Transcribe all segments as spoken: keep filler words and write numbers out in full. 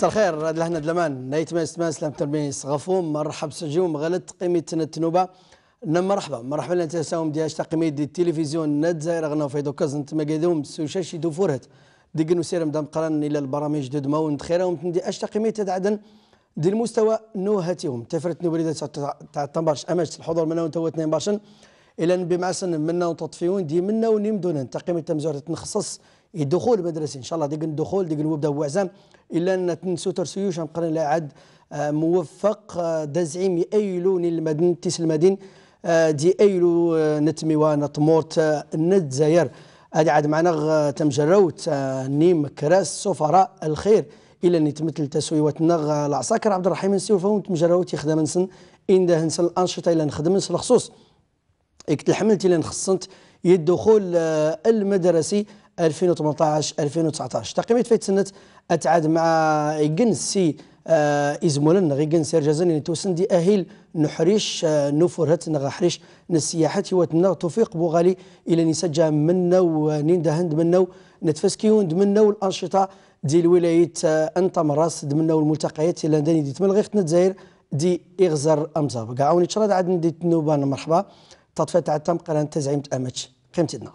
مساء الخير. هذا لهنا دلمان نايت ماس ماس لام تربيس غفوم مرحب سجوم غلط قيمة التنوبة. مرحبا مرحبا لنا تساوم دياش تقيمة دي التلفزيون نت زاير غنا في دوكاز انت مقادوم سوشاشي دو فورهت ديقنو سيرم دام قرن الى البرامج دود مون خيرهم تندي اش تقيمة تدعدن دي المستوى نوهاتهم تفرت نوبريدة تاع الطنبارش اماش الحضور منا ونتو اثنين باشن الى نبي معسن منا وتطفيون دي منا ونمدون تقيمة تمزور تنخصص الدخول المدرسي ان شاء الله ديق الدخول ديق الوبدا وعزام الا ان تنسو ترسيوش نقرن لا عاد موفق دزعيم ايلو المدن تيس المدين دي ايلو نتميوا نطمورت الند زاير هذه عاد معنا تمجروت نيم كراس سفراء الخير الى ان تمثل تسويوات نغ العساكر عبد الرحيم نسيو فهم تمجروت يخدم نسن ان ده نسن الانشطه الى نخدم نسن الخصوص اكت حملتي الى نخصنت الدخول المدرسي ألفين وثمانطاش ألفين وتسعطاش تقييمات فايت سنه اتعاد مع جنسي آه ازمولن غي جنسي رجازن اللي توسن دي اهيل نحريش آه نفرهت نغحريش نسياحت هو توفيق بوغالي الى نسجى منا ونين دهند منا نتفسكيون منا والانشطه ديال الولايات آه انت مراس منا والملتقيات الى داني دي تملغيخ نتزاير دي اغزر امزاب كاعوني تشرد عاد ندي تنوبان مرحبا تطفيت تاع التم قران تزعيم تامتش قيمتنا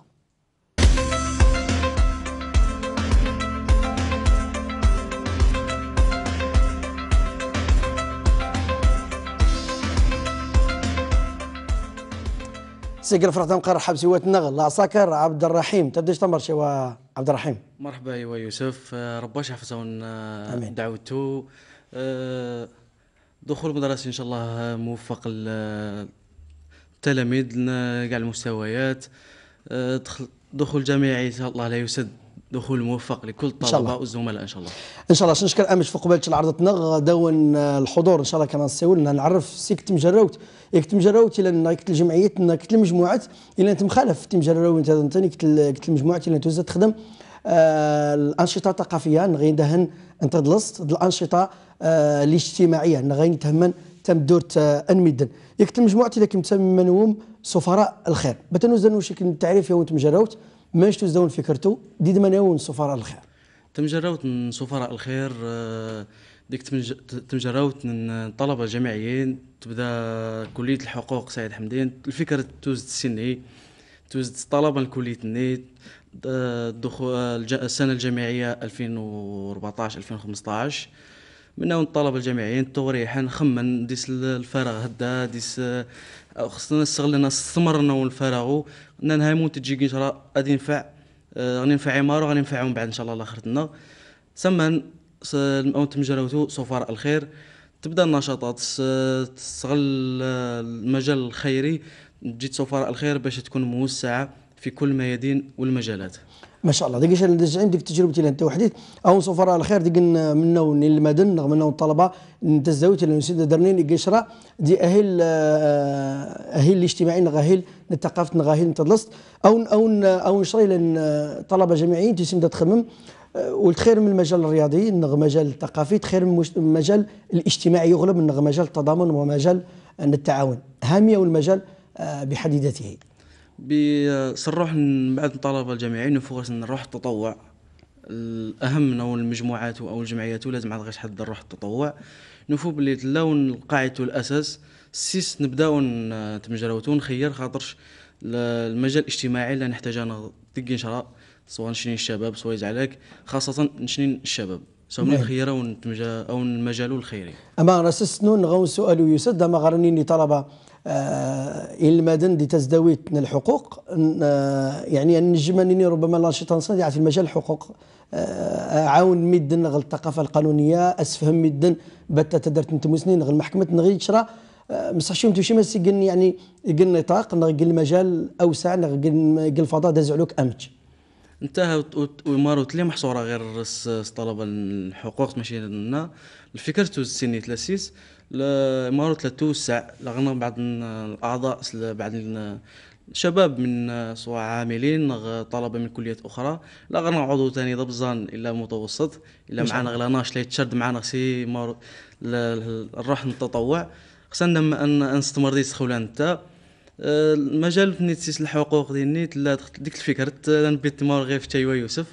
سيقر فرحتم قرر حبسي واتنغل العساكر عبد الرحيم تبداش تمر شوا عبد الرحيم مرحبا ايوا يوسف رباش يحفظون دعوته دخول مدرسي ان شاء الله موفق التلاميذ كاع المستويات دخول جامعي ان شاء الله لا يسد دخول موفق لكل الطلبه والزملاء ان شاء الله ان شاء الله نشكر امش في قبالة العرض تنغ دون الحضور ان شاء الله كما نسيولنا نعرف سيك مجروت يك مجروت الى كت الجمعيات كت المجموعات الى انت مخالف تم جروت انت ثاني كت المجموعات الى توزع تخدم آه الانشطه الثقافيه نغي دهن انت دلست الانشطه آه الاجتماعيه نغي تهمن تم دورت آه انمدن يك المجموعات اللي كنت منهم سفراء الخير بتنوزن شكل التعريف يوم تمجروت ماش تزدون فكرته دي دمناون سفراء الخير تمجروت من سفراء الخير ديك تمجروت من طلبه جامعيين تبدا كليه الحقوق سعيد حمدين الفكره توزد السني توزد طلبه لكليه النيت دخول السنه الجامعيه ألفين وأربعطاش ألفين وخمسطاش منهم الطلبه الجامعيين توريحا نخمن ديس الفراغ هدا ديس خصنا نستغلنا استمرنا الفراغ ننهي منتج جيشرا غادي ينفع غادي ينفع عماره غادي ينفعهم بعد ان شاء الله لاخرتنا سمن الموت مجروتو سفراء الخير تبدا النشاطات تستغل المجال الخيري جيت سفراء الخير باش تكون موسعه في كل الميادين والمجالات ما شاء الله ديك الدجعين ديك تجربتي اللي انت وحديت او سفراء الخير ديك منو المدن رغم انه الطلبه نتزاوج اللي نسيد درنين قشره دي اهل اهل الاجتماعي نغاهل الثقافه نغاهل نتدلست او او او نشري لان طلبه جامعيين تسمى تخمم والخير من المجال الرياضي نغ مجال الثقافي خير من المجال الاجتماعي يغلب نغ مجال التضامن ومجال التعاون هاميه والمجال بحد ذاته بصروح بعد الطلبه الجامعيين نفوق نروح التطوع الاهم او المجموعات او الجمعيات لازم عاد غاش حد نروح التطوع نفوق بلي اللون القاعده والاساس سيس نبداو نتمجروتو نخير خاطرش المجال الاجتماعي اللي نحتاج انا ديك نشرا سواء نشني الشباب سواء يزعلك خاصه نشني الشباب سواء نخير او او المجال الخيري اما راسسنو نغاو سؤال يسد ما غرنيني طلبه آه المدن دي تزدويت الحقوق آه يعني النجمانيني ربما الانشطه نصنع في المجال الحقوق آه عاون ميدن نغ الثقافه القانونيه اسفهم ميدن بتا تدرت نتموسنين نغ المحكمه نغي تشرا آه مصحشيهم توشي ما سيقن يعني يقن نطاق نغ المجال اوسع نغ الفضاء دازعلوك امج انتهى وماروت لي محصوره غير طلبه الحقوق ماشي لنا الفكره توز سني ثلاثيس ماروت لا توسع لغنا بعض الاعضاء بعض الشباب من سواء عاملين طلبه من كليات اخرى لا غنا عضو ثاني ضبزان الا متوسط الا معنا غلاناش لا يتشرد معنا سي ماروت نروح نتطوع خصنا ان نستمر ديس خولان نتا المجال في نيتسيس الحقوق ديال النيت لا ديك الفكره نبيت مار غير في تايوا يوسف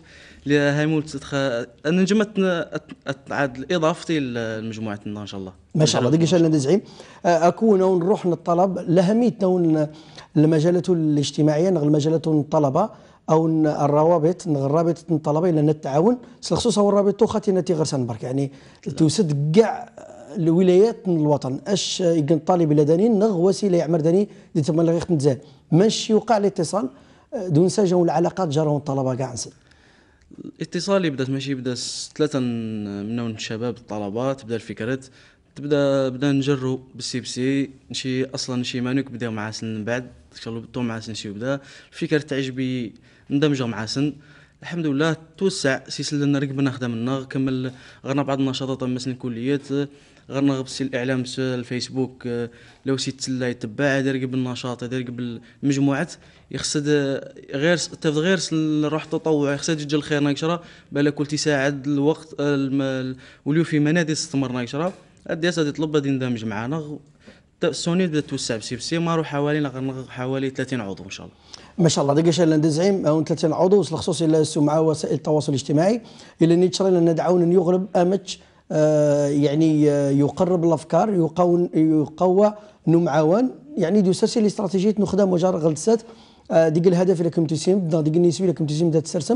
اللي هاي مول تتخ انا نجمت عاد اضافتي لمجموعتنا ان شاء الله. ما شاء الله ديك شاء الله زعيم اكون نروح للطلب لاهميه المجالات الاجتماعيه نغ المجالات الطلبه او الروابط نغ الرابطه الطلبه الى التعاون خصوصا الرابط خاتينتي غير سنبرك يعني توسد كاع الولايات الوطن اش يكون طالب لداني نغ وسيله يعمر داني دي تما غير نتزاد ماشي يوقع الاتصال دون سجن العلاقات جارهم الطلبه كاع نسد. الاتصال بدات ماشي بدا ثلاثه من الشباب الطلبات بدا الفكرات تبدا بدا نجرو بالسي بسي نشي اصلا نشي مانوك بدا مع سن من بعد ان شاء الله مع سن شي بدا الفكره تعجبي ندمجوا مع سن الحمد لله توسع سلسله نركب نخدم كمل غرنا بعض النشاطات مثلا الكليات غرنا غبسي الاعلام الفيسبوك لو سيت تلا يتبع دير قبل النشاط دير قبل المجموعات يخصد غير تفض غير روح تطوع يخصد يجي الخير ناكشرا بالا كل تساعد الوقت وليو في منادي استمر ناكشرا الدياس غادي يطلب غادي يندمج معنا سوني بدات توسع بسي بسي مارو حوالي حوالي ثلاثين عضو ان شاء الله. ما شاء الله ديك شاء زعيم او ثلاثين عضو الخصوص الى مع وسائل التواصل الاجتماعي الى نيتشر لنا ندعون ان يغلب امتش آه يعني آه يقرب الافكار يقوى يقوى نمعاون يعني دو سلسله استراتيجيه نخدم وجار غلسات آه ديك الهدف اللي كنتو سيم ديك النسبه اللي كنتو سيم بدات تسرسم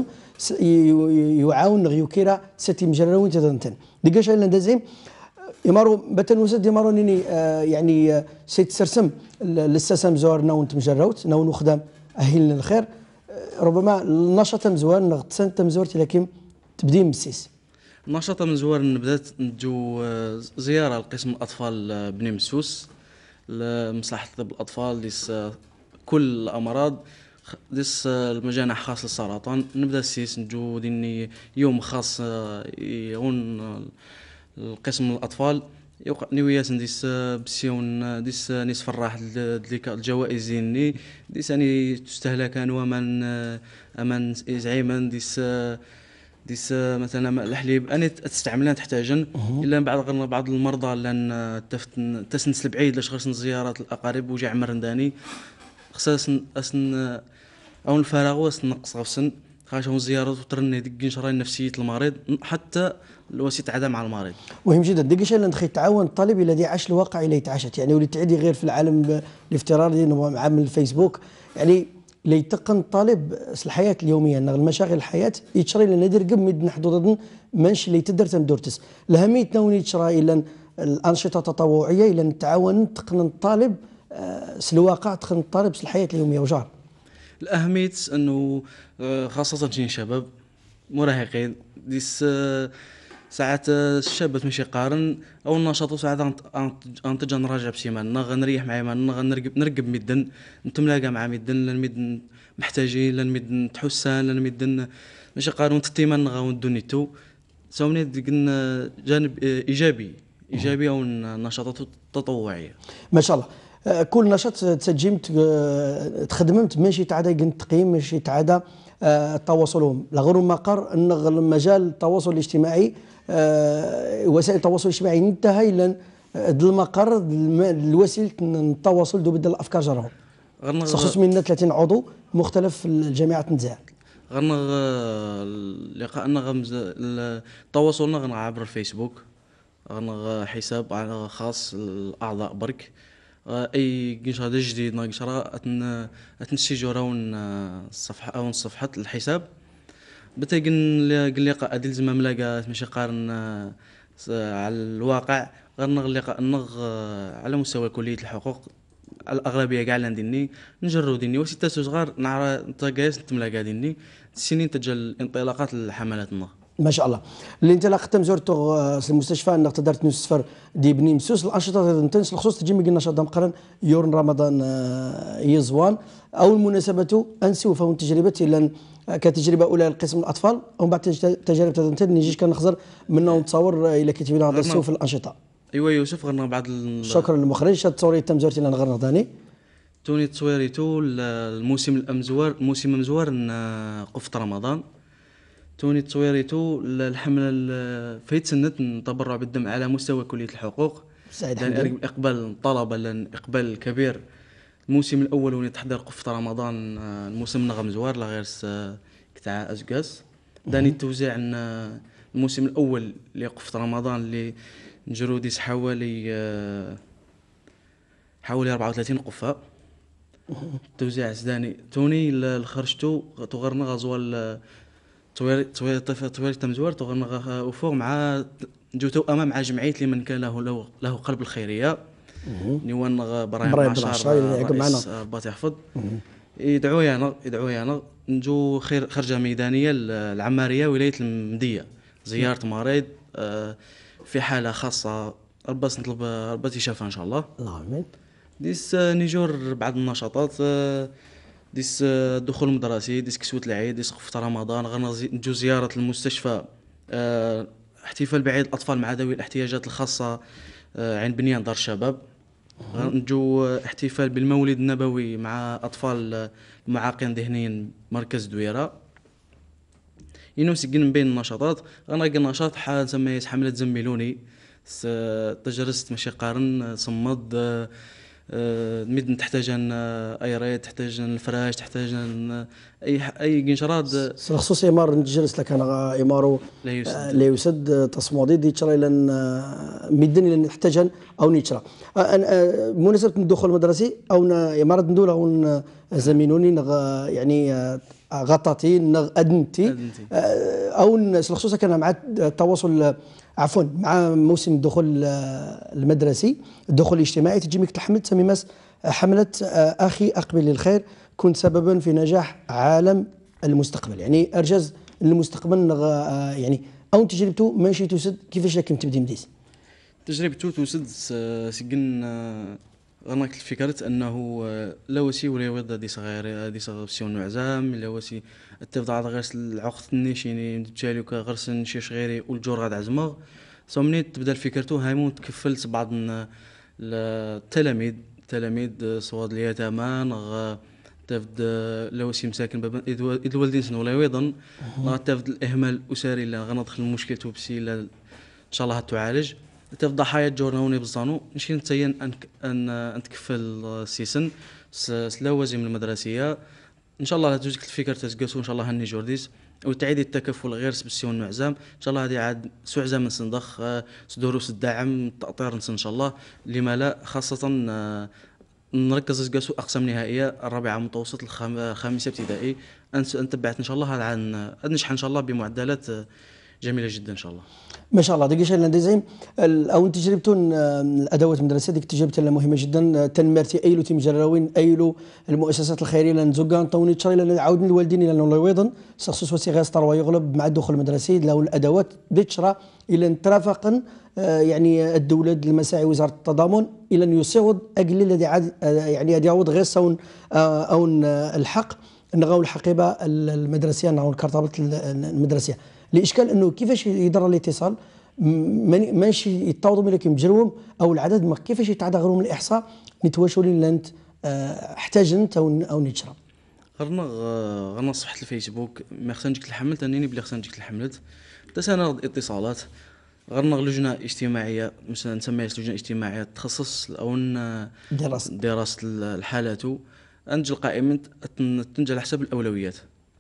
يعاون غيوكيرا ستي مجرون تدنتن ديك شاء لنا زعيم يمارو بتن وسد يمارو نيني آه يعني آه سيت سرسم للسسم زور نون تمجروت نون وخدم اهلنا الخير آه ربما النشاط مزوار نغتسن تمزورتي لكن تبدي مسيس النشاط مزوار بدات نجو آه زياره لقسم الاطفال آه بني مسوس لمصلحه طب الاطفال ديس آه كل الامراض ديس آه المجانح خاص للسرطان نبدا السيس نجو ديني يوم خاص آه يون آه القسم الاطفال يوقع نويات ديس بسيون ديس نيس فرح ديك الجوائز ديني ديس يعني تستهلك ومن امان زعيما ديس ديس مثلا الحليب انا تستعملها تحتاجن الا من بعد بعض المرضى لان تسنس البعيد لاش خصنا زيارات الاقارب وجا عمر داني خصاص اسن او الفراغ واسنقص غفسن خاشون زيارات وترني ديك نشرا نفسيه المريض حتى الوسيط عدا مع المريض. مهم جدا ديك الشيء اللي نخي تعاون الطالب الذي عاش الواقع اللي يتعاشت يعني ولي تعدي غير في العالم الافتراضي مع الفيسبوك يعني اللي يتقن الطالب الحياه اليوميه المشاغل الحياه يتشري لنا ندير قم مد نحضر مانش اللي تقدر تندورتس الاهميه نوني تشرا الى الانشطه التطوعيه الى التعاون تقن الطالب الواقع تقن الطالب الحياه اليوميه وجار. الاهميه انه خاصه شي شباب مراهقين ديس ساعات الشابات ماشي قارن او النشاط ساعات انتج نراجع بسيماننا غنريح معايا ما غنرقب نرقب مدن نتملاقى مع مدن لان مدن محتاجين لان مدن تحسان لان مدن ماشي قارن تتيمان غاون دونيتو ساوني قلنا جانب ايجابي ايجابي او النشاطات التطوعيه. ما شاء الله كل نشاط تسجمت تخدمت ماشي تعدا تقييم ماشي تعدا التواصل لغير مقر ان مجال التواصل الاجتماعي وسائل التواصل الاجتماعي انتهى الى المقر الوسيله التواصل دو بدل الافكار جراهم خصوص منا ثلاثين عضو مختلف الجامعات نتاع غنغ لقاءنا غمز تواصلنا غنغ عبر الفيسبوك غنغ حساب خاص الاعضاء برك اي قنشره جديد ناقشره اتن اتنسجوا راون الصفحه او صفحه الحساب بتقن اللقاء اديل زعما ملاقات ماشي قارن على الواقع غير اللقاء نغ على مستوى كليه الحقوق الاغلبيه كاع عندني نجرو ديني وسته صغار نعرف نتقاس نتملاقى ديني السنين تجل انطلاقات الحملات النغ. ما شاء الله الانطلاق تم زرتو المستشفى انك تقدر نسفر دي بني مسوس الانشطه تنس الخصوص تجي من النشاط مقرن يورن رمضان يزوان او المناسبه انسي وفهم تجربتي لان كتجربه اولى لقسم الاطفال ومن بعد تجارب تنتن نجيش كنخزر منه نتصور الى كتبنا هذا السوق في الانشطه. ايوا يوسف غرنا بعض شكرا للمخرج شاد تصوري تم زرتي لنا غير ثاني توني تصويريتو الموسم الامزوار الموسم المزوار قفط رمضان توني تصويريتو الحمله فايت سنه نتبرع بالدم على مستوى كليه الحقوق لان اقبال الطلبه لان اقبال كبير الموسم الاول وني تحضير قفط رمضان الموسم نغم زوار لا غير تاع ازكاس داني التوزيع ان الموسم الاول اللي يقف في رمضان اللي نجرو ديس حوالي آه، حوالي أربعة وثلاثين قفه. توزيع زداني توني ل- خرجتو تغرنا غزوال توير توير توير تمزوار تغرنا وفوق مع جوتو امام مع جمعيه لمن كان له له, له قلب الخيريه نيوان برايم برايم بن بن عشار اللي عشار يعقب معنا. رئيس رباط يحفظ يدعو يانا يدعو يانا نجو خير خرجه ميدانيه العماريه ولايه المديه زياره مريض آه، في حاله خاصه رباس نطلب رباس يشافها ان شاء الله. الله امين. ديس آه، نيجور بعض النشاطات آه، ديس آه، الدخول المدرسي ديس كسوة العيد ديس قفة رمضان غنى نجو زيارة المستشفى آه، احتفال بعيد الأطفال مع ذوي الاحتياجات الخاصة آه، عند بنيان دار الشباب. نجو آه، احتفال بالمولد النبوي مع أطفال آه، معاقين ذهنيا مركز دويرة. ينو سجن من بين النشاطات غنلقى نشاط حال سميت حملة زميلوني س- تجرست ماشي قارن صمد آه، آه، ميد تحتاج ان آه، اي ريد تحتاج ان الفراش تحتاج ان اي ح- اي قنشرات خصوص إمار نجلس لك أنا إمارو لا يسد. لا يسد تصمودي دي ترى لأن مدني لأن نحتاجن أو نيتشرا مناسبة الدخول المدرسي أو إمارة ندول أو زمينوني نغ يعني آه، غطاتي نغ أدنتي أدنتي. آه، أو خصوصا كان مع التواصل عفوا مع موسم الدخول آه، المدرسي الدخول الاجتماعي تجي ميك تحمل تسمي مس حملة آه، أخي أقبل للخير كنت سببا في نجاح عالم المستقبل يعني أرجز المستقبل نغ آه، يعني أو تجربته ماشي تسد كيفاش راكم تبدي مديس تجربته توسد س- سجن آه، غناك الفكرة انه آه، لا وسي ولا يوضا دي صغير دي صغير سيون عزام لا وسي التفضع غرس العقد النيشيني تالي غرس شي غيري والجور غاد عزمغ ثم تبدا الفكرته هايمون تكفلت بعض الن- التلاميذ التلاميذ صواد اليتامى نغ تفد لو سي مساكن باب اذ الوالدين سنو ولا يوضن نغ تفد الاهمال الاسري اللي غندخل المشكل توبسي لا ان شاء الله تعالج تفد ضحايا جورناوني بزانو نشي نتيان ان ان ان تكفل السيسن سلاوازم المدرسيه ان شاء الله تجيك الفكره تسقسو ان شاء الله هني جورديس وتعيد التكفل غير سبسيون معزام ان شاء الله هذه عاد سو عزام نسندخ آه، سدروس الدعم تأطير نسن ان شاء الله لما لا خاصه آه، نركز قاسو اقسام نهائيه الرابعه متوسط الخام- الخامسه ابتدائي انت نتبعت ان شاء الله هذا عن نجح ان شاء الله بمعدلات آه، جميله جدا ان شاء الله. ما شاء الله ديك شان ديزاين او تجربتون آه، الادوات المدرسيه ديك تجربه مهمه جدا آه، تنمرتي ايلو تيم جراوين ايلو المؤسسات الخيريه لان زوغان طوني تشري لان عاودن الوالدين الى الله ويضن سخصوص وسي غاستر ويغلب مع الدخول المدرسي لو الادوات ديتشرا الى ترافقا آه، يعني الدوله المساعي وزاره التضامن الى ان يصوض اجل الذي عاد آه، يعني يعود يعوض غير سون آه، او آه، الحق نغاو الحقيبه المدرسيه نغاو الكرطبه المدرسيه الاشكال انه كيفاش يدرى الاتصال م- ماشي يتطاوضوا ملك مجروم او العدد ما كيفاش يتعدى غيرهم الاحصاء نتواشوا لي انت آه، احتاجنت او او نشرب غرنا غرنا صفحه الفيسبوك ما خصنيش الحملت انني بلي خصنيش الحملت تسانا اتصالات غرنا لجنه اجتماعيه مثلا نسميها لجنه اجتماعيه تخصص او ن- دراسه دراسه الحالات انجل قائمه تن- تنجل على حسب الاولويات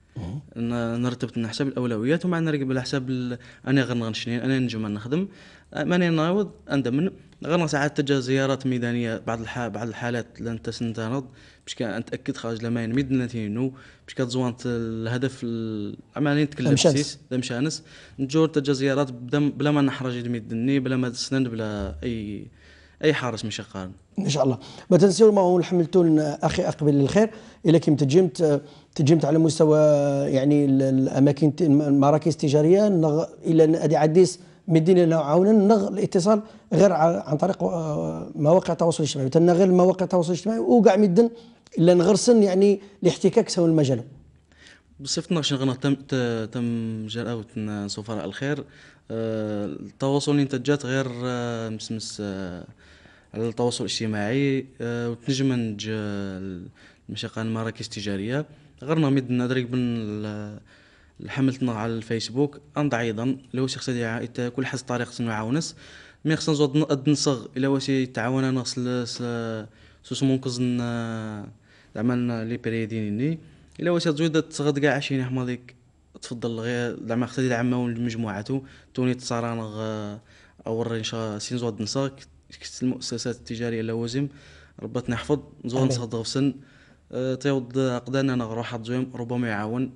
ن- نرتب على حسب الاولويات ومع نرقب على حسب ال- انا غنغنشني انا نجم نخدم ماني نعوض اندمن غير ساعات تجا زيارات ميدانيه بعض الح... بعض الحالات لان تسنتنض باش كان نتاكد خارج لما ميدنتينو باش كتزوانت الهدف العمليه تكلف مشانس. سيس دمشانس نجور تجا زيارات بدم بلا ما نحرج ميدني بلا ما تسنن بلا اي اي حارس مش قارن ان شاء الله ما تنسيو ما هو حملتون اخي اقبل للخير الا كنت تجمت تجمت على مستوى يعني ال- الاماكن الت- المراكز التجاريه نغ الى ادي عديس مدينه لنا عونا نغ الاتصال غير ع- عن طريق آه، مواقع التواصل الاجتماعي تنا غير مواقع التواصل الاجتماعي وكاع مدن الا نغرسن يعني الاحتكاك سوا المجال بصفتنا شنو غنا تم ت- تم جراوت سفراء الخير آه، التواصل اللي انتجات غير آه، مسمس آه، على التواصل الاجتماعي آه، وتنجم نج المشاقة المراكز التجارية غير ميد ندرك بن ال- حملتنا على الفيسبوك انضع ايضا لو شخص دي كل حد طريقة نعاونس مي خصنا نزود نقد نصغ الى وسي تعاون نغسل سوس منقذ عملنا لي بريديني الا واش تزويد تصغد كاع شي حماضيك تفضل غير زعما خصها يدعم مجموعته توني تصارانغ اور ان شاء سين دنسا كت المؤسسات التجاريه لوازم ربط نحفظ نزول نصغد غفسن تيوض قدانا نروح حضويم ربما يعاون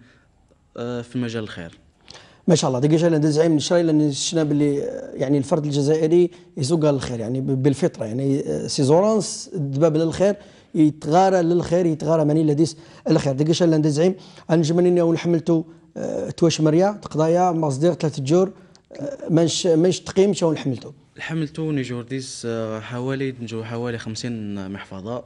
في مجال الخير. ما شاء الله دقيقه لان زعيم نشري لان شفنا باللي يعني الفرد الجزائري يسوق للخير يعني بالفطره يعني سيزورانس دباب للخير يتغارى للخير يتغارى ماني لديس الخير دقيقه لان زعيم انجمني اول حملته تواش مريا تقضايا مصدر ثلاثة جور ماش ماش تقيم شاون حملته حملته نيجور ديس حوالي نجو حوالي خمسين محفظه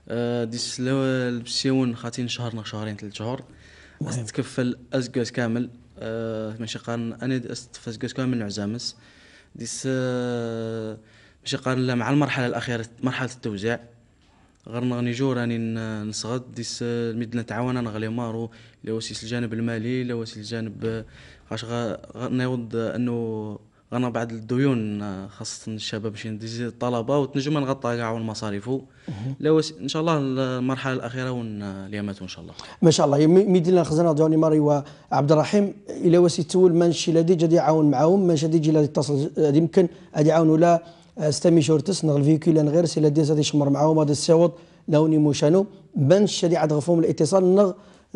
ديس لو البسيون خاطين شهر شهرين ثلاث شهور استكفل ازقاس كامل أه ماشي قارن انا استفزقاس كامل عزامس ديس أه ماشي قارن مع المرحله الاخيره مرحله التوزيع غير نيجور راني نصغد ديس المدينه تعاون انا غلي مارو لوسيس الجانب المالي لوسيس الجانب خاش نعود انه غنا بعد الديون خاصه الشباب باش نديز الطلبه وتنجم نغطى كاع المصاريف لو ان شاء الله المرحله الاخيره واليامات ان شاء الله. ما شاء الله ميدينا الخزانه دوني ماري وعبد الرحيم الى وسي تول مانشي لدي جدي يعاون معاهم ماشي دي جي يتصل يمكن غادي يعاونوا لا ستامي شورتس نغ الفيكول غير سي لدي غادي يشمر معاهم هذا السيوط لوني موشانو بانش غادي عاد غفهم الاتصال نغ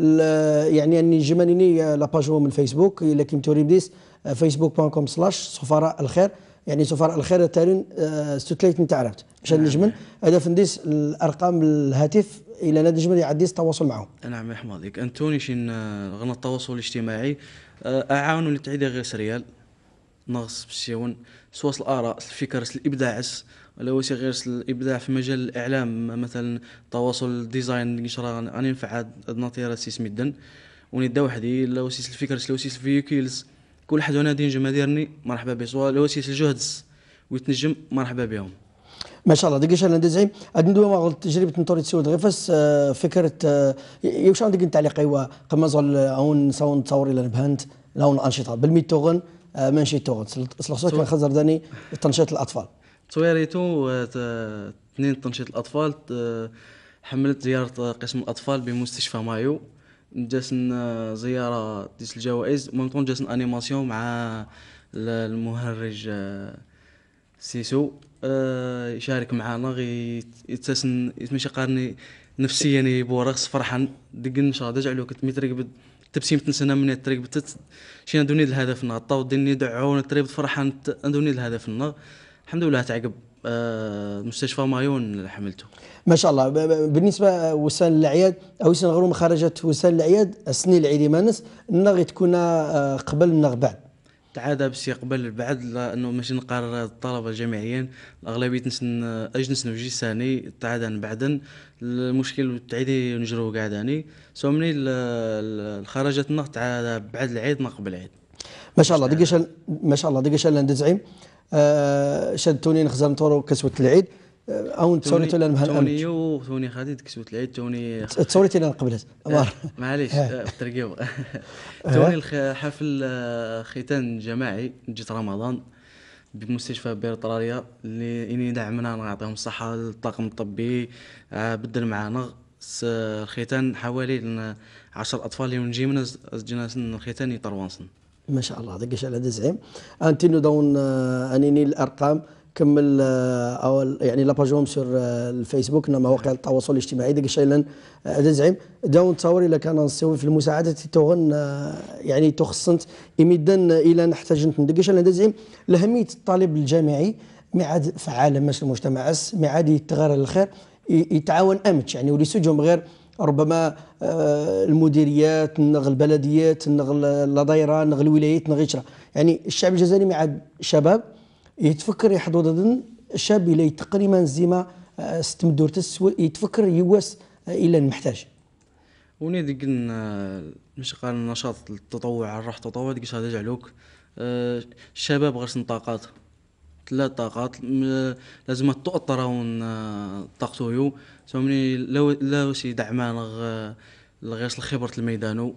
يعني اني جمانيني لاباج من الفيسبوك الا كيم توري بديس فيسبوك دوت كوم سلاش سفراء الخير يعني سفراء الخير تارين ستوتليت نتاع عرفت مشان نجمن هذا فنديس الارقام الهاتف الى نادي جمل يعديس التواصل معهم. نعم يحفظك انتوني شين غنى التواصل الاجتماعي اعاونوا للتعدي غير سريال نغص بسيون سواس الاراء الفكر الابداع ولا وسي غير الابداع في مجال الاعلام مثلا تواصل الديزاين نشرا راني نفع ناطيرا سيس ميدن وندا وحدي لا وسيس الفكر لا وسيس الفيكيلز كل حد وانا دين جما ديرني مرحبا به سواء لوسيس الجهدس ويتنجم مرحبا بهم. ما شاء الله دقيقه انا زعيم هاد ندوي تجربه نطوري تسود غيفاس فكره يوش عندك تعليق ايوا قما زول اون صون تصور الى نبهنت لون انشطه بالميتوغن ماشي توغن سلخصو كان خزر داني تنشيط الاطفال تصويريتو اثنين تنشيط الاطفال حملت زياره قسم الاطفال بمستشفى مايو جاسن زياره ديس الجوائز ممكن جاسن انيماسيون مع المهرج سيسو يشارك معنا غي يتسن يتمشي قارني نفسيا يبورغ فرحان دق ان شاء الله جعلو كتميترك تبسيم تنسنا من الطريق بتت شي ندوني الهدف النهار طاو ديني دعون الطريق فرحان ندوني الهدف النهار الحمد لله تعقب آه مستشفى مايون حملته. ما شاء الله بالنسبه وسائل الاعياد او سن غير خرجت وسائل الاعياد السنين العيدي مانس نغي تكون قبل نغ بعد تعادة بس يقبل بعد لانه ماشي نقرر الطلبه جامعيين الاغلبيه نسن اجنس نوجي ثاني تعادة بعدا المشكل تعيدي نجرو قاعداني سو مني الخرجت نغ تعادة بعد العيد ما قبل العيد. ما شاء الله دقيش ما شاء الله دقيش لاند زعيم آه شد توني نخزر نطورو كسوه العيد او تصوريتو لنا مهل توني توني خديت كسوه العيد توني تصوريتي لنا قبلت معليش ترقيو توني حفل ختان جماعي جيت رمضان بمستشفى بيرطراريا اللي اني دعمنا نعطيهم الصحه الطاقم الطبي بدل معانا الختان حوالي عشر اطفال اللي نجي من جناس الختان يطروانسن. ما شاء الله دقيش على دزعيم انت دون انيني الارقام كمل او يعني لاباجهم سور الفيسبوك مواقع التواصل الاجتماعي دقيش لان دزعيم داون تصوري الا كان نسوي في المساعده توغن يعني تخصنت امدا الى نحتاج دقيش لان دزعيم لاهميه الطالب الجامعي معاد فعال مش المجتمع اس معاد يتغير الخير يتعاون امتش يعني ولي سجهم غير ربما المديريات نغ البلديات نغ الدائره نغ الولايات نغ يعني الشعب الجزائري مع شباب يتفكر يحضر ضد الشاب الى تقريبا زيما ستمدور تس يتفكر يواس الى المحتاج وني ديك مش قال النشاط التطوع الروح التطوع ديك هذا جعلوك الشباب غير طاقات ثلاث طاقات لازم تؤطرون طاقتو سومني لو لو شي دعمان غير الخبره الميدانو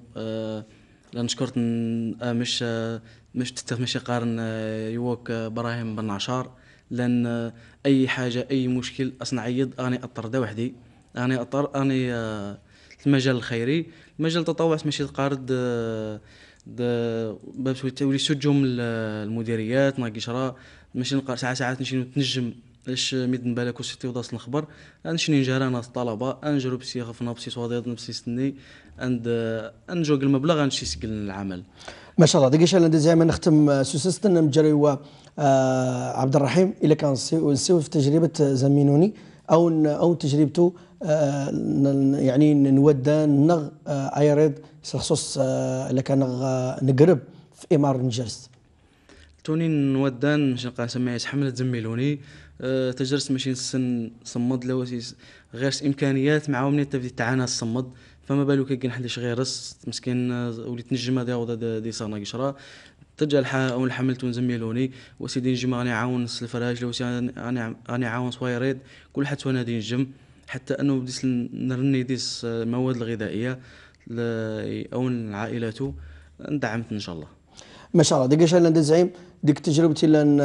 لا نشكرت مش مش مش قارن يوك براهيم بن عشار لان اي حاجه اي مشكل اصنع عيد اني اطر دا وحدي اني اطر اني المجال الخيري المجال التطوع ماشي قارد باش تولي سجهم المديريات ناقي شرا ماشي نلقى ساعات ساعات نمشي نتنجم اش ميدن بالك وسيتي وداس نخبر نشني نجارانا الطلبه انجرب سي خفنا بسي صواديض نفسي سني عند انجوق المبلغ غنمشي سجل العمل. ما شاء الله دقيقه شحال ندير زعما نختم سوسستنا مجري هو آه عبد الرحيم الا كان نسيو في تجربه زمينوني او او تجربته آه يعني نودا نغ آه ايريد خصوص آه الا كان نقرب في امار نجرس توني نودان ماشي نبقى نسميه حمله زميلوني أه تجرس ماشي نسن صمد لواسيس غير امكانيات معاهم تبدي تعانى الصمد فما بالو كي نحلش غيرس مسكين وليت نجم هذا ودا دي صانا قشره ترجع الحا او الحملت ونزميلوني وسيدي نجم راني عاون الفراج لو انا راني عاون صويريد كل حد وانا دي نجم حتى انه بديت نرني ديس المواد الغذائيه او عائلته ندعمت ان شاء الله. ما شاء الله ديك شحال زعيم ديك تجربتي لان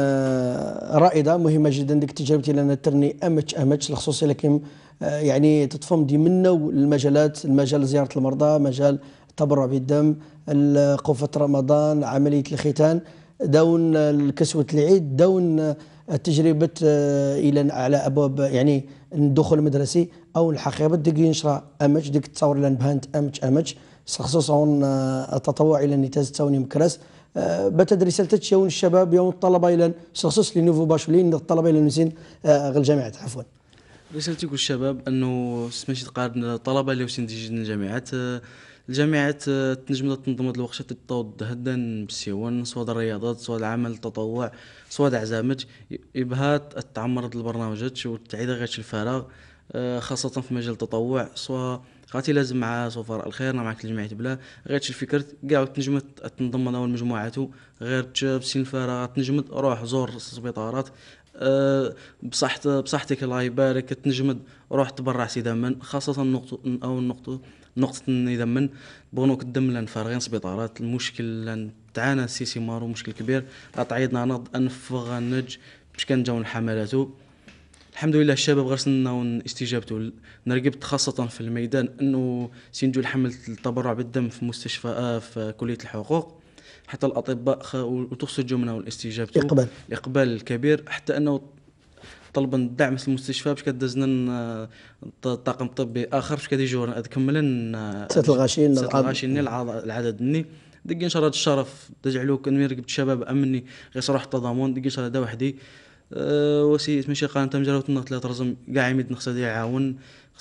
رائده مهمه جدا ديك تجربتي لان ترني امج امج الخصوصي لكن يعني تتفهم دي منا المجالات المجال زياره المرضى مجال التبرع بالدم قوفه رمضان عمليه الختان دون الكسوه العيد دون تجربه الى على ابواب يعني الدخول المدرسي او الحقيبه ديك ينشرى امج ديك تصور لان بهانت امج امج خصوصا التطوع الى النتاج التوني مكرس بتدري رسالتك يوم الشباب يوم الطلبه الى خصوص لي نوفو باشولين الطلبه الى نسين غير الجامعات عفوا. رسالتي كل الشباب انه ماشي تقارن الطلبه اللي وسين تيجي الجامعات الجامعات تنجم تنظم هذا الوقت تطود هدا بالسيوان سواء الرياضات سواء العمل التطوع سواء عزامج يبها تعمر البرنامجات وتعيد غير الفراغ خاصه في مجال التطوع سواء خاطي لازم مع سفراء الخير معك الجمعيه بلا غير الفكر كاع تنجم تنضم انا والمجموعات غير بسين الفراغ تنجم روح زور السبيطارات أه بصحت بصحتك الله يبارك تنجم روح تبرع سي دما خاصه النقطه او النقطه نقطه الدم بغنوك الدم لان فارغين سبيطارات المشكل لان تعانى السيسي مارو مشكل كبير تعيطنا نض انفغ نج باش كنجاو الحملاتو الحمد لله الشباب غرسنا استجابته نرقبت خاصة في الميدان أنه سينجو الحمل التبرع بالدم في مستشفى في كلية الحقوق حتى الأطباء وتخصجوا منه الاستجابة إقبال الإقبال الكبير حتى أنه طلبا الدعم في المستشفى باش كدزنا طاقم طبي آخر باش كيجيو كملا سات الغاشين الغاشين العدد مني دقي إن شاء الله الشرف تجعلوك أني رقبت الشباب أمني غير صراحة التضامن دقي إن شاء الله دا وحدي أه وسي ماشي قان تمجرات النقط لا ترزم كاع يمد نقصد يعاون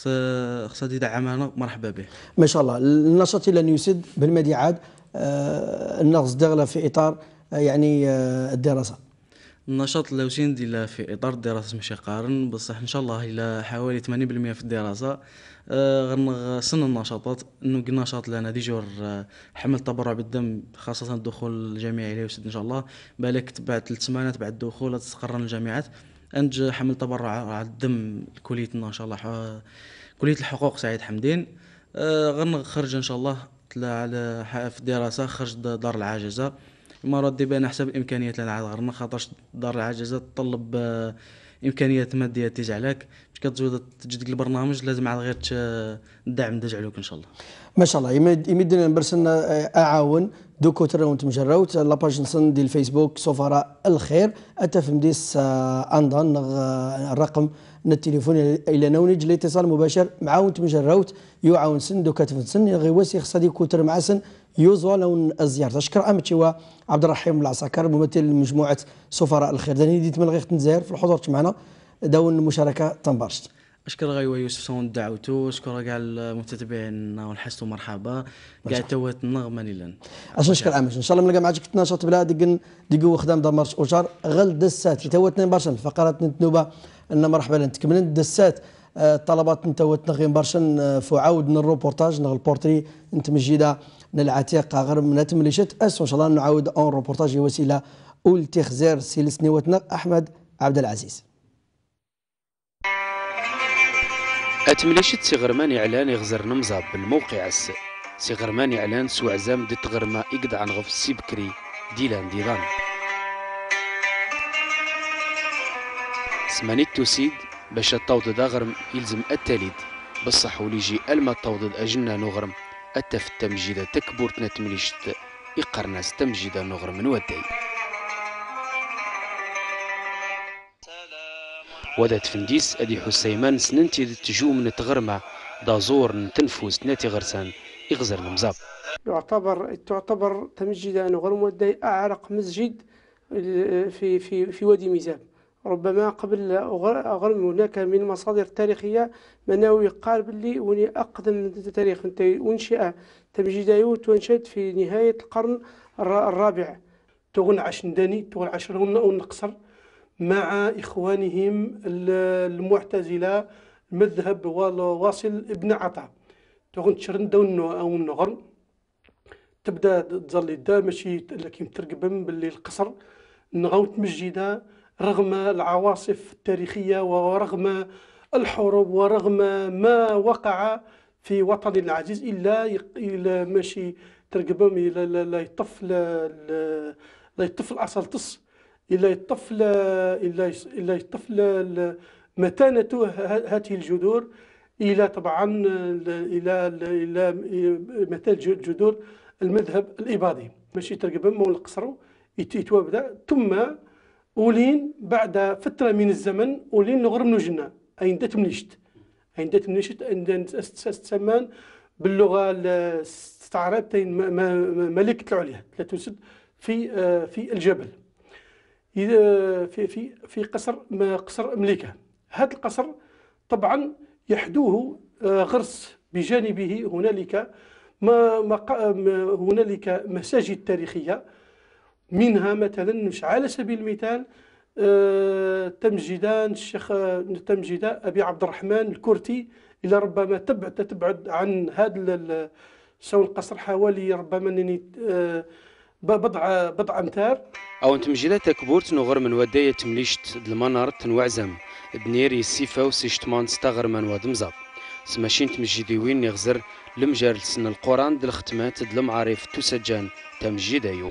خصها يدعمنا مرحبا به. ما شاء الله النشاط لن يسد بالمدي عاد أه النقص داخله في اطار يعني أه الدراسه. النشاط لو سين دي في اطار الدراسه ماشي قارن بصح ان شاء الله الى حوالي ثمانين بالمئة في الدراسه أه غنصن النشاطات انه النشاط لنا ديجور حمل تبرع بالدم خاصه الدخول الجامعي اللي يسد ان شاء الله بالك بعد ثلاث سمانات بعد الدخول تقرر الجامعات انج حمل تبرع على الدم كليتنا ان شاء الله كليه الحقوق سعيد حمدين أه غنخرج ان شاء الله على في الدراسه خرج دار العاجزه ما ردي بين حسب الامكانيات اللي عاد غرنا خاطرش دار العاجزه تطلب امكانيات ماديه تجعلك باش كتزود تجدك البرنامج لازم على غير الدعم تجعلوك ان شاء الله. ما شاء الله يمد يمدنا نبرسنا اعاون دوكو تراونت مجروت لاباج نصن ديال الفيسبوك سفراء الخير اتفهم ديس انضن الرقم من التليفون الى نونج الاتصال مباشر معاون مجروت يعاون سن دوكا تفسن غي واسي خصها ديكو تر مع سن يوزوا لون الزيارة شكرا أمتي وعبد الرحيم العساكر ممثل مجموعة سفراء الخير داني ديت من غير تنزاير في الحضور معنا داون المشاركة تنبرشت. أشكر غيوا يوسف صون دعوتو أشكر كاع المتتبعين ونحسوا مرحبا كاع توات النغمة ليلان عشان نشكر أمش إن شاء الله ملقى معك تناشط بلا ديك ديكو خدام دمرش أوشار غل دسات تواتنا برشا فقرات نتنوبة أن مرحبا لن تكملن دسات طلبات نتوت نغيم برشا فعاود الروبورتاج نغ البورتري انت مجيده نالعتيق غير من تمليشت اس ان شاء الله نعاود اون روبورتاج وسيله والتخزير سيلس نيوتنا احمد عبد العزيز. اتمليشت سي غرمان اعلان يغزر نمزاب بالموقع الس سي غرمان اعلان سو عزام ديت غرما يقدع نغف سي بكري ديلان ديضان سمانيت توسيد باش التوضد أغرم يلزم التاليد بصح وليجي ألما التوضد أجنا نغرم أتف التمجيدة تكبورتنا تمليشت يقرناس تمجيدا نغر من ودي ودات فنديس أدي حسيمان سننتي تجو من تغرمة دازور نتنفوس ناتي غرسان يغزر المزاب. يعتبر تعتبر تمجيدا نغر من ودي أعرق مسجد في في في وادي ميزاب. ربما قبل أغرم هناك من مصادر تاريخية مناوي قال باللي وني أقدم تاريخ أنشئ تمجيدايو تنشد في نهاية القرن الرابع. تغن عشنداني تغن عشرون ونقصر مع إخوانهم المعتزلة المذهب واصل ابن عطاء. تغن تشرندون أو النغر تبدا تظل دا ماشي لكن ترقبم باللي القصر نغوت مسجدة رغم العواصف التاريخية ورغم الحروب ورغم ما وقع في وطن العزيز إلا إلا ماشي ترقبم إلا لا يطف لا يطف الأصل تص إلا يطف إلا إلا يطف متانة هذه الجذور إلى طبعا إلى إلى متى جذور المذهب الإباضي ماشي ترقبم والقصر يتوابدا ثم أولين بعد فترة من الزمن أولين نغرم نجنا أين دات منشت أين دات منشت أين تسمان باللغة استعربتين ملكة العليا لا تسد في في الجبل في في في قصر ما قصر ملكة. هذا القصر طبعا يحدوه غرس بجانبه هنالك ما هنالك مساجد تاريخية منها مثلا مش على سبيل المثال تمجيدان الشيخ تمجيدا أبي عبد الرحمن الكرتي إلى ربما تبعد تتبعد عن هذا سوى القصر حوالي ربما بضع بضع أمتار. أو تمجيدات كبورت نغر من وداية تمليشت المنار تنوعزم دنيري السيفة وسيشتمان ستغر من ودمزاب سماشين تمجيديوين يغزر لمجال سن القرآن دل ختمات دل المعارف تسجان تمجيدايو.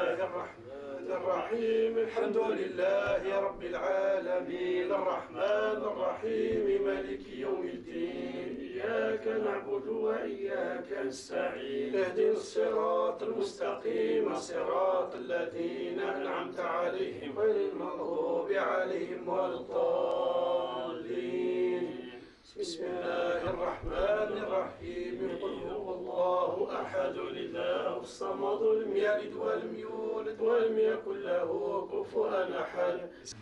الحمد لله رب العالمين الرحمن الرحيم مالك يوم الدين إياك نعبد وإياك نستعين اهدنا الصراط المستقيم صراط الذين أنعمت عليهم غير المغضوب عليهم ولا الضالين. بسم الله الرحمن الرحيم قل هو الله أحد الله الصمد لم يلد ولم يولد ولم يكن له كفوا أحد.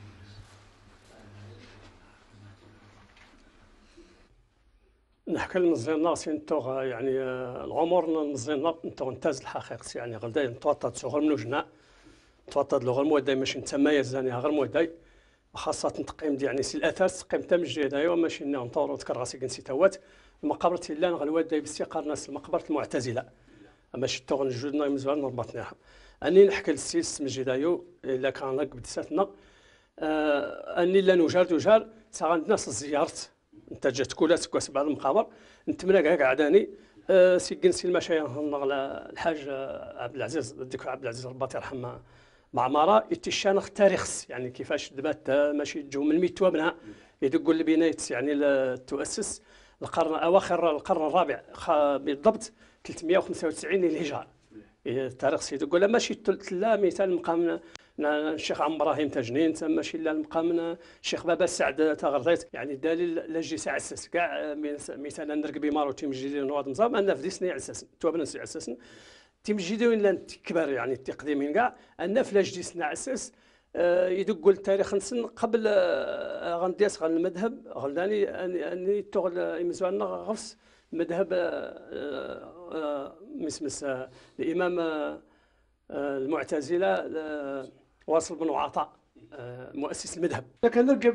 نحكي المزيان ناس انتو يعني العمر المزيان انتو انتاز الحقيقة يعني غلداي نتوطد صغر منو جنا نتوطد لغر مودا ماشي نتميز يعني غير مودا خاصة تقييم دي يعني سي الأثاث تقييم تمجيد أيوا ماشي نطورو تكراسي كنسيتوات المقابرة إلا نغلوات داي باستيقار ناس المقبرة المعتزلة ماشي تغن جودنا يمزوال نربطناها أني نحكي للسيس مجيد أيو إلا كان لك بدساتنا آه أني لا نجار تجار ساغن ناس زيارت أنت جات كولات كواس بعد المقابر نتمنى كاع عداني آه سي كنسي المشايخ الحاج عبد العزيز الدكتور عبد العزيز رباط يرحمه معمارة يتشانخ تاريخ يعني كيفاش دبات ماشي تجو من ميت وابنها يدقوا البنايات يعني تؤسس القرن اواخر القرن الرابع بالضبط ثلاثمائة وخمسة وتسعين للهجرة التاريخ سيدو لا ماشي لا مثال مقام الشيخ عم ابراهيم تجنين ماشي لا مقام الشيخ بابا سعد تغرضيت يعني دليل لاجي ساعه اساس كاع مثلا نركبي مارو تيمجيدي نواد نظام ان في ديسني اساسا توابن اساسا تيمجيديوين لان كبار يعني التقديمين كاع ان في لاج ديسنا اساس آه يدقوا التاريخ نسن قبل آه غنديس غن المذهب غلاني اني تغل يمزوالنا غفص مذهب آه آه مسمس آه الامام آه المعتزله آه واصل بن عطاء آه مؤسس المذهب. لكن نرقب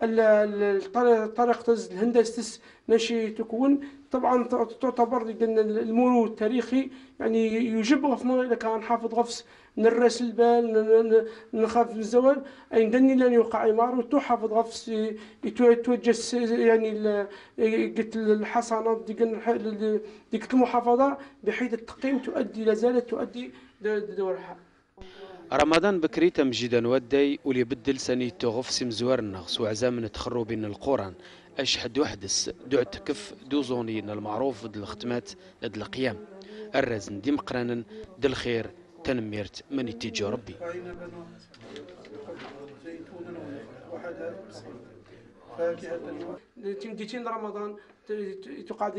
طريقة الهندسة ماشي تكون طبعا تعتبر المرور التاريخي يعني يجب غفنا إذا كان حافظ غفص نرس البال نخاف من الزوال أي ندني لن يوقع إمارة تحافظ غفص يتوجس يعني قلت الحصانات ديك المحافظة بحيث التقييم تؤدي لازالت تؤدي دورها. رمضان بكري تمجيدا وداي ولي بدل سني تغف سمزوار النغس وعزام نتخرو بين القرآن اش حد وحدس دو تكف دو زونين المعروف د الختمات د القيام الرزن دي مقرانا د الخير تنميرت من يتيجي ربي. تمديتين رمضان تقعد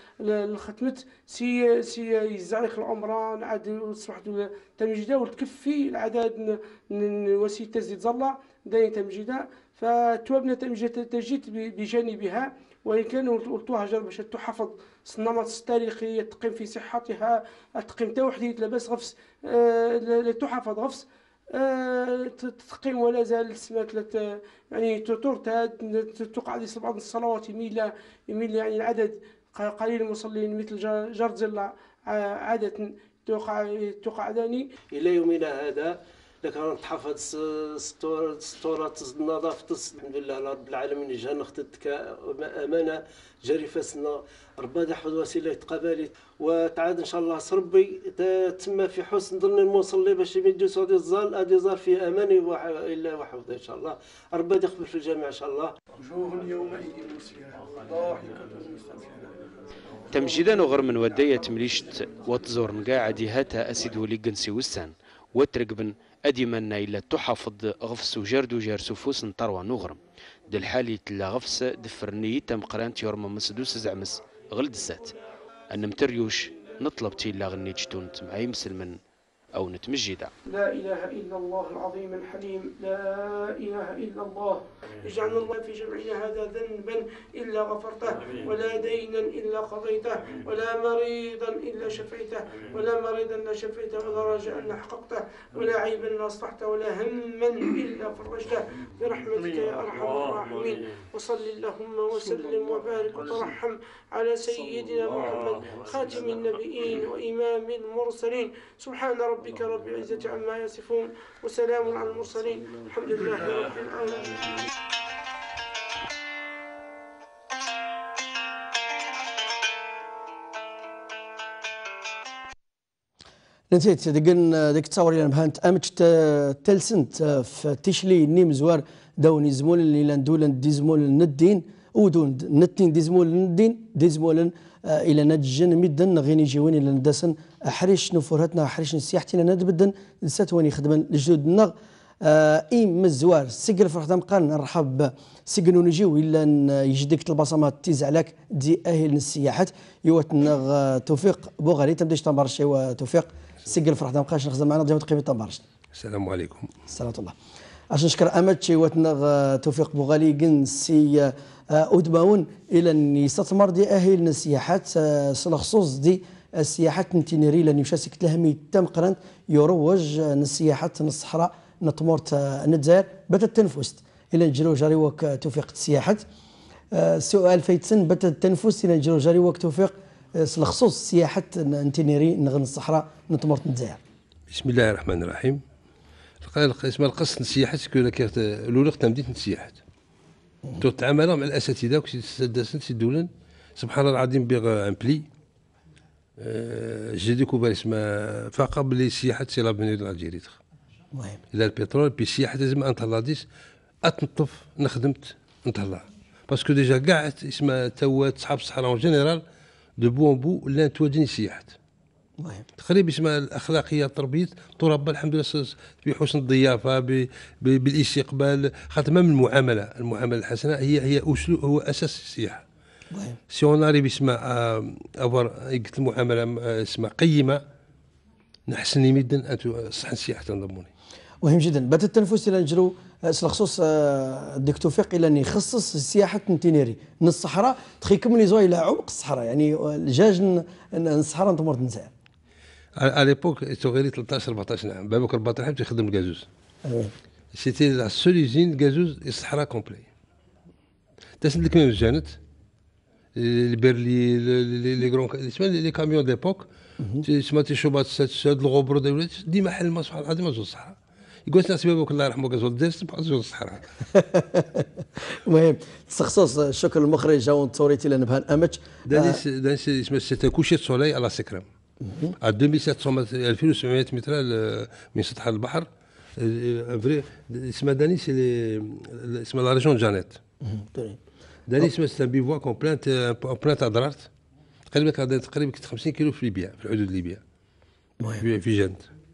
الختمت سي سي يزعيق العمران عاد صبحت تمجيده وتكفي العدد وسيله تزيد زلا داين تمجيده فتوابنا تمجيده تجيت بجانبها وإن كان تهجر باش تحافظ النمط التاريخي تقيم في صحتها تقيم تا وحدية لاباس غفس أه تحافظ غفس أه تقيم ولا زال سمات يعني تورتاد تقعد بعض الصلوات يميل يميل يعني العدد قليل المصلين مثل جرزلا عادة تقعداني إلى يومنا هذا لكن تحافظ ستورة ستورة النظافة الحمد لله رب العالمين جا نختتك أمانة جريفة ربي يحفظ وسيلة تقبالي وتعاد إن شاء الله صربي تم في حسن ظن المصلي باش يمدوا سعودي الظال أدي ظال في أمان إلا وحفظ إن شاء الله ربي يقبل في الجميع إن شاء الله. وجوه يومئذ مسفرة ضاحكة مستبشرة. تمجيدا وغير من وداية مليشت وتزور نقاعد هاتا أسيد ولي قنسي وسان وترقبن أديمنا إلا تحافظ غفس وجرد وجار سفوس نطروى نغرم دل حالي تلا غفس دفرني تم قرانت يورما مسدوس زعمس غلد السات أن متريوش نطلب تيلا غنيجتون معي مسلمن أو نتمجدا. لا إله إلا الله العظيم الحليم لا إله إلا الله اجعلنا الله في جمعنا هذا ذنبا إلا غفرته ولا دينا إلا قضيته ولا مريضا إلا شفيته ولا مريضا إلا شفيته ولا رجاء إلا حققته ولا عيبا إلا أصلحته ولا هما إلا فرجته برحمتك يا أرحم الراحمين. وصل اللهم وسلم وبارك وترحم على سيدنا محمد خاتم النبيين وإمام المرسلين. سبحان ربك رب العزة عما يصفون وسلام على المرسلين الحمد لله رب العالمين. نسيت دقن ديك التصاور اللي بهانت امتش تلسنت في تشلي نيم زوار داون يزمول اللي لاندولن ديزمول ندين ودون نتين ديزمول ندين ديزمول الى نجن مدن غيني جيوين الى ندسن احريش نفورتنا احريش نسيحتنا ندبدن نساتوني خدمن لجدودنا ايم مزوار سجل فرح دمقان نرحب سجنو نجيو الا يجدك البصمات تيزعلك دي اهل السياحات يوتنا توفيق بوغالي تبداش تمبرشي وتوفيق سجل فرح دمقاش نخدم معنا ضيوف قيمه تمبرش. السلام عليكم. السلام الله. عشان نشكر امتشي وتنا توفيق بوغالي جنسي أدماون إلى أن يستثمر دي أهل السياحات سلخصوص دي السياحات نتينيري لأن يشاسك تلهمي تم قرن يروج السياحات الصحراء نطمورت الجزائر بات التنفس إلى نجرو جاري وك توفيق السياحات سؤال فيتسن بات التنفس إلى نجرو جاري وك توفيق سلخصوص السياحات نتينيري نغن الصحراء نطمورت الجزائر. بسم الله الرحمن الرحيم. اسم القصد السياحات كنا كانت الأولى تمديد السياحات. تعامل مع الاساتذه وكي تسدسن سي دولن سبحان الله العظيم بيغ ان بلي جي ديكوفر اسمها فاقا بلي السياحه سي لافونير دو الجيري. المهم الى البترول بي السياحه لازم انطلاديس اتنطف نخدمت نطلع باسكو ديجا كاع اسمها توات صحاب الصحراء اون جينيرال دو بو ان بو لا توادين السياحات. المهم تقريبا اسمها الاخلاقيه التربيه تربى الحمد لله بحسن الضيافه بالاستقبال خاطر من المعامله المعامله الحسنه هي هي اسلوب هو اساس السياحه. سي اون اريف اسمها افوار قلت المعامله اسمها قيمه نحسن يمدا انتو صح السياحه تنضموني. مهم جدا بات التنفس الى نجرو الخصوص ديك توفيق الى ان يخصص السياحه نتينيري من الصحراء تخي كملي زوي الى عمق الصحراء يعني الجاج الصحراء نطمر نزاع. à l'époque صغيري ثلاثطاش أربعطاش عام بابك أربعطاش عام تخدم الغازوز. سيتي لا سول يوزين غازوز الصحراء كومبلي. تسند لك من جانت البرلي لي كرون اسمها لي كاميون ديبوك تسمى تيشوبات ساد الغبر ديما ديما حل ما سبحان الله ديما زوج الصحراء. يقول لنا بابك الله يرحمه غازوز دير سبحان زوج الصحراء. المهم تخصص الشكر المخرج او تصوريتي لنبهان امتش دانيس دانيس اسمها سيتي كوشي سولي على سكرم. à deux mille sept cents ألفين وسبعمائة متر من سطح البحر فري اسمها داني سي اسمها لا ريجون جانيت. داني اسمها سي بيفوا كون بلانت بلانت ادرارت تقريبا تقريبا خمسين كيلو في ليبيا في حدود ليبيا في في جنت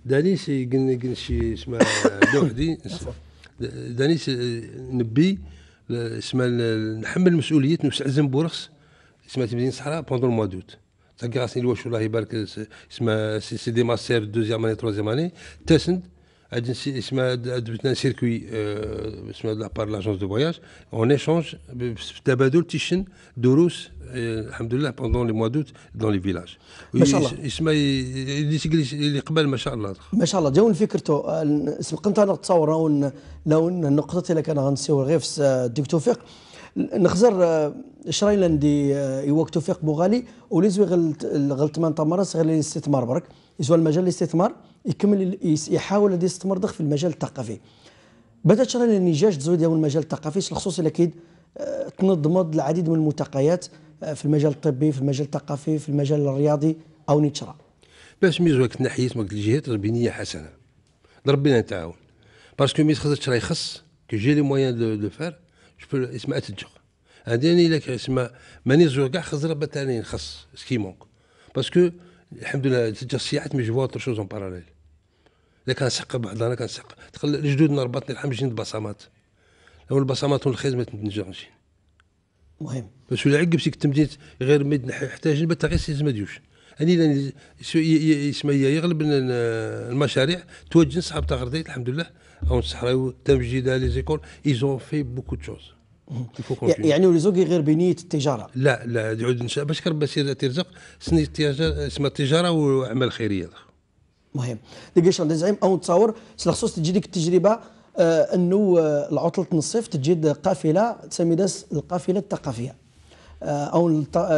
داني سي قلنا شي اسمها لوحدي داني نبي اسمها نحمل مسؤوليه نستعزم بورخس اسمها تمدين الصحراء بوندون الموا دوت تلقى راسي الواش الله يبارك اسمها سي دي ماستر دوزيام اني تروزيام اني تاسند عندنا اسمها درنا سيركوي اسمها لا بار لاجونس دو فواياج اون ايشونج تبادل تيشن دروس الحمد لله بوندون لي موا دوت دون لي فيلاج ما شاء الله اسمها اللي قبل ما شاء الله ما شاء الله جاون فكرته اسم قمت انا تصور لو لو النقطه اللي كان غنسيو غير في الديك توفيق نخزر شرايلان دي يوك توفيق بوغالي وليزوي غلط غلط من تمرس غير الاستثمار برك يسوى المجال الاستثمار يكمل يحاول هذا يستثمر ضخ في المجال الثقافي بدات شرايلان النجاج تزوي ديال المجال الثقافي الخصوصي اللي اكيد تنظمت العديد من الملتقيات في المجال الطبي في المجال الثقافي في المجال الرياضي او نيتشرا باش ميزوك ناحيه ماك الجهات بنيه حسنه ربنا نتعاون باسكو مي خصك راهي خص كو جي لي مويان دو دو فار جو بو اسمها اتجر عندي لك اسمها ماني زور كاع خزر بتاني نخص سكي مونك باسكو الحمد لله تجر سياحات مي جو اوتر شوز اون باراليل الا كنسق بعضنا كنسق تخلي الجدودنا ربطني الحمد جين البصمات لو البصمات والخيز ما تنجمش مهم باش ولا عقب سيك التمديد غير ما يحتاج البت غير سيز ما ديوش اني يسمى يغلب المشاريع توجه صحاب تاع الحمد لله او الصحراوي تمجيد لي زيكول ايزون في بوكو تشوز يعني وليزوكي غير بنيه التجاره لا لا يعود باش كرب سير ترزق سني التجاره اسمها التجاره واعمال خيريه مهم ديكاش زعيم او نتصور خصوص تجي ديك التجربه آه انه آه العطله الصيف تجد قافله تسمي داس القافله الثقافيه آه او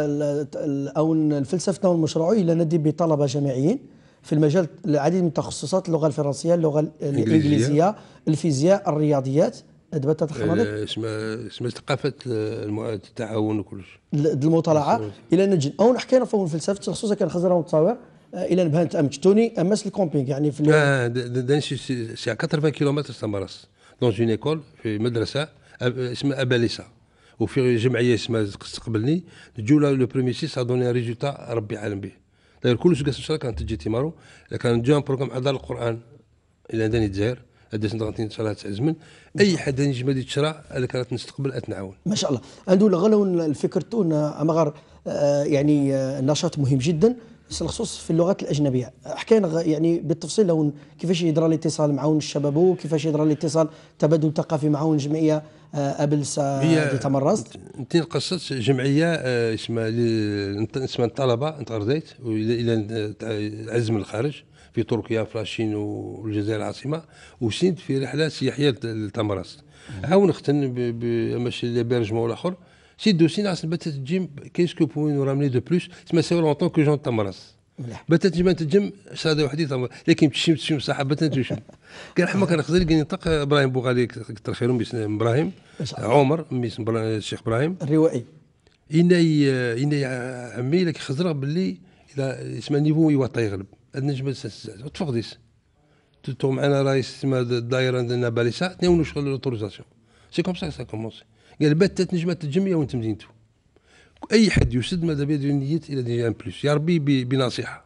او الفلسفه المشروعيه الى ندي بطلبه جامعيين في المجال العديد من التخصصات اللغه الفرنسيه اللغه الانجليزيه الفيزياء الرياضيات ادبت تخمدت اسمها اسمها ثقافه التعاون وكلش المطالعه الى نجد او نحكينا فوق الفلسفه خصوصا كان خزر وتصاور الى نبهانت امج توني امس الكومبينغ يعني في اه دانشي سي ثمانين كيلومتر تمارس دون اون ايكول في مدرسه اسمها اباليسا وفي جمعيه اسمها تستقبلني الجوله لو بروميي سي سا دوني ريزولتا ربي عالم به داير كل سكاس ان شاء الله كانت تجي تيمارو كان جا بروغرام حضر القران الى داني الجزائر هذا سنغنتي ان شاء الله تعزمن اي حد نجم غادي تشرا انا كانت نستقبل اتنعاون ما شاء الله عنده غلو الفكر تون امغار آه يعني آه نشاط مهم جدا بالخصوص في اللغات الاجنبيه حكينا يعني بالتفصيل لو كيفاش يدرى الاتصال معاون الشباب وكيفاش يدرى الاتصال تبادل ثقافي معاون الجمعيه آه قبل سا تمرست انت قصت جمعيه آه اسمها اسمها الطلبه انت رديت الى عزم الخارج في تركيا في لاشين والجزائر العاصمه وسيد في رحله سياحيه لتمرست عاون ختن ماشي ليبرجمون والاخر سيد دوسي ناس بات تجيم كيسكو بوي نو رامني دو بلوس تسمى سير اون طون كو جون تمرست بات تجي تجم شهاده وحدي لكن تشم تشم صاحب بات تشم كان حما كان خزر كان ينطق ابراهيم بوغالي كثر خيرهم باسم ابراهيم عمر باسم الشيخ ابراهيم الروائي إني إني عمي لك خزر باللي الى اسمها نيفو يوطا يغلب النجم تفقديس تو معنا رئيس اسمها الدائره عندنا باليسا تناولوا شغل لوتوريزاسيون سي كوم سا سا كومونسي قال بات تنجمات الجمعيه وانت مدينتو اي حد يسد ماذا بيد نيت الى دي ان بلوس يا ربي بنصيحه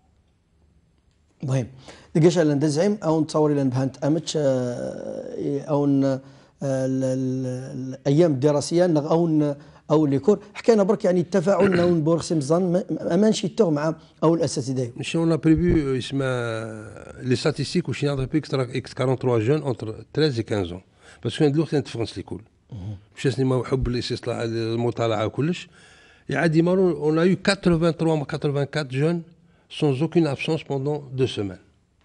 مهم دقاش على ندزعم او نتصور الى نبهانت امتش او الايام الدراسيه او او ليكور حكينا برك يعني التفاعل نون بورسي مزان امانشي تو مع او الاساتذه شنو اون بريفو اسمها لي ستاتيستيك واش نهضر بيك اكس ثلاثة وأربعين جون اونتر ثلاثة و خمسة ans باسكو هاد الوقت تفرنس ليكول باش اسمي حب الاستطلاع المطالعه وكلش يعدي مارو اون ا يو ثمانية وثمانين و أربعة وثمانين جون سون اوكين ابسونس بوندون دو سيمين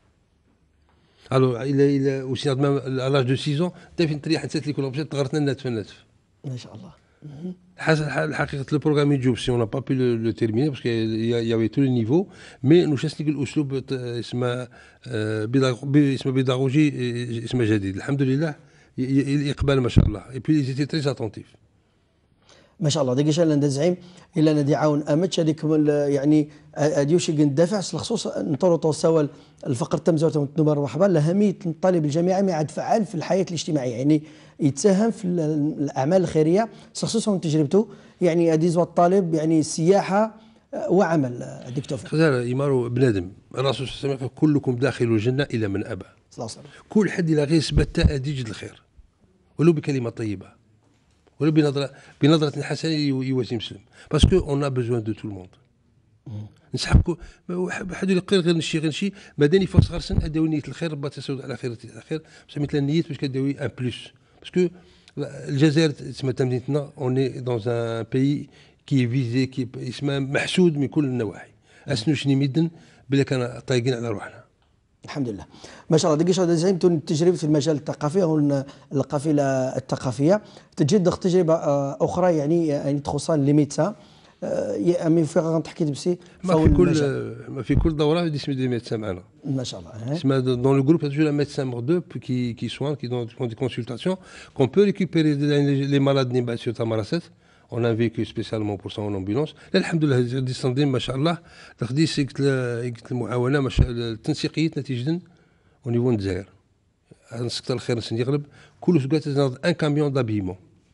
الو الى الى واش نهضر على لاج دو ستة ans تفين تريح نسيت ليكول باش تغرتنا النتف النتف ما شاء الله حسب الحقيقه البروغرام يجوب سي اون با بي لو تيرميني باسكو يافي تو لي نيفو مي نشاس لك الاسلوب اسمه اسمه بيداغوجي اسمه جديد الحمد لله اقبال ما شاء الله اي بي زيتي تري اتونتيف ما شاء الله ديك انا ندزعيم الا ندي عاون امتش هذيك يعني اديوشي ندافع الخصوص نطرطو سوا الفقر التمزوت والتنوبه مرحبا لاهميه الطالب الجامعي ما عاد فعال في الحياه الاجتماعيه يعني يتساهم في الاعمال الخيريه خصوصا تجربته يعني اديز الطالب يعني السياحه وعمل هذيك توفيق. خزار يمارو بنادم الرسول صلى الله عليه وسلم كلكم داخل الجنه الا من ابى. صلى الله عليه وسلم. كل حد الى غير سبت ادي يجد الخير ولو بكلمه طيبه ولو بنظره بنظره حسنه يواسي مسلم باسكو اون ا بوزوان دو تو الموند. نسحبكم واحد اللي غير غير نشي غير نشي ماداني فوق صغر سن اداو نيه الخير ربما تسود على خير الخير بصح مثل النيات باش كداوي ان بلوس باسكو الجزائر تسمى تمدينتنا اوني دون ان بيي كي فيزي كي اسمها محسود من كل النواحي. اسنو شني ميدن بلا كان طايقين على روحنا. الحمد لله ما شاء الله. دقيقه زعيمتوا التجربه في المجال الثقافي او القافله الثقافيه تجد تجربه اخرى يعني يعني تخصان لي ميدسان امي في غنحكي بسي ما في كل ما في كل دوره يسمي دي ميدسان معنا ما شاء الله. اسمها دون لو جروب toujours un médecin mort deux qui qui soigne qui font des consultations qu'on peut récupérer les malades نبات sur Tamaracet. On a vécu spécialement pour ça en ambulance. لا الحمد لله دي صندين ما شاء الله تخديس قلت المعاونه ما شاء الله التنسيقيات نتيجه au niveau الجزائر. نسكت الخير نسن يغلب كل سكات ان كاميون دابيمون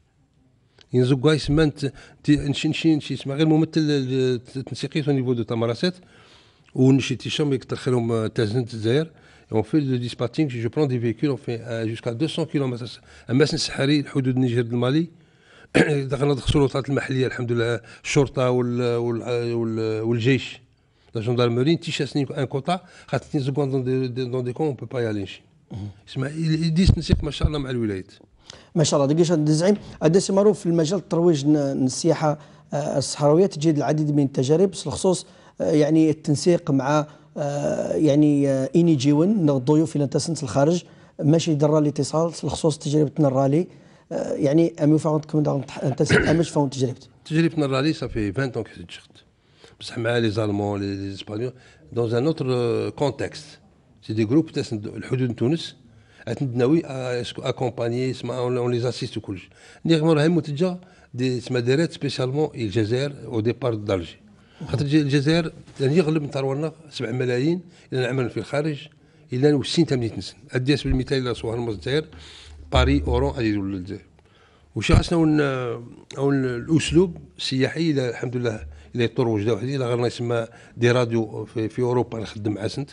ينزق كايس مانت نشي نشي نشي اسمها غير ممثل التنسيقيات au niveau de Tamaracet ونشي تيشام يكثر خيرهم تازنت الجزائر. On fait le dispatching, je prends des véhicules, on fait euh, jusqu'à deux cents kilomètres. المسن السحري الحدود النيجر المالي دخلنا دخلوا الوطات المحليه الحمد لله الشرطه وال وال والجيش لا جندرمري تيشاسني ان كوطا خاطرني زكون دون دي كون اون بو با يالينشي اسمع يديس نسيق ما شاء الله مع الولايات ما شاء الله. دقيقه الزعيم هذا معروف في المجال الترويج السياحه الصحراويه تجد العديد من التجارب بالخصوص يعني التنسيق مع يعني اني جيون الضيوف الى تسنت الخارج ماشي درا الاتصال بالخصوص تجربتنا الرالي يعني امي فاونتكم انت امش فاون تجربت تجربتنا الرالي صافي عشرين ans كنت شفت بصح مع لي زالمون لي اسبانيول دون ان اوتر كونتكست سي دي جروب تسند الحدود تونس اتندناوي اكومباني اسمها اون لي اسيست كلشي نيغمر هاي متجه دي اسمها دارات سبيسيالمون الجزائر او ديبار دالجي خاطر الجزائر يعني يغلب من ثرونا سبعة ملايين الى نعمل في الخارج الى وستين ثمانين نسن ادي سبيل المثال الى صوهر الجزائر باري اورون غادي يدور للجزائر وش خاصنا او الاسلوب السياحي الى الحمد لله الى يطور وجده وحدي الى غير يسمى دي راديو في, في اوروبا نخدم مع سنت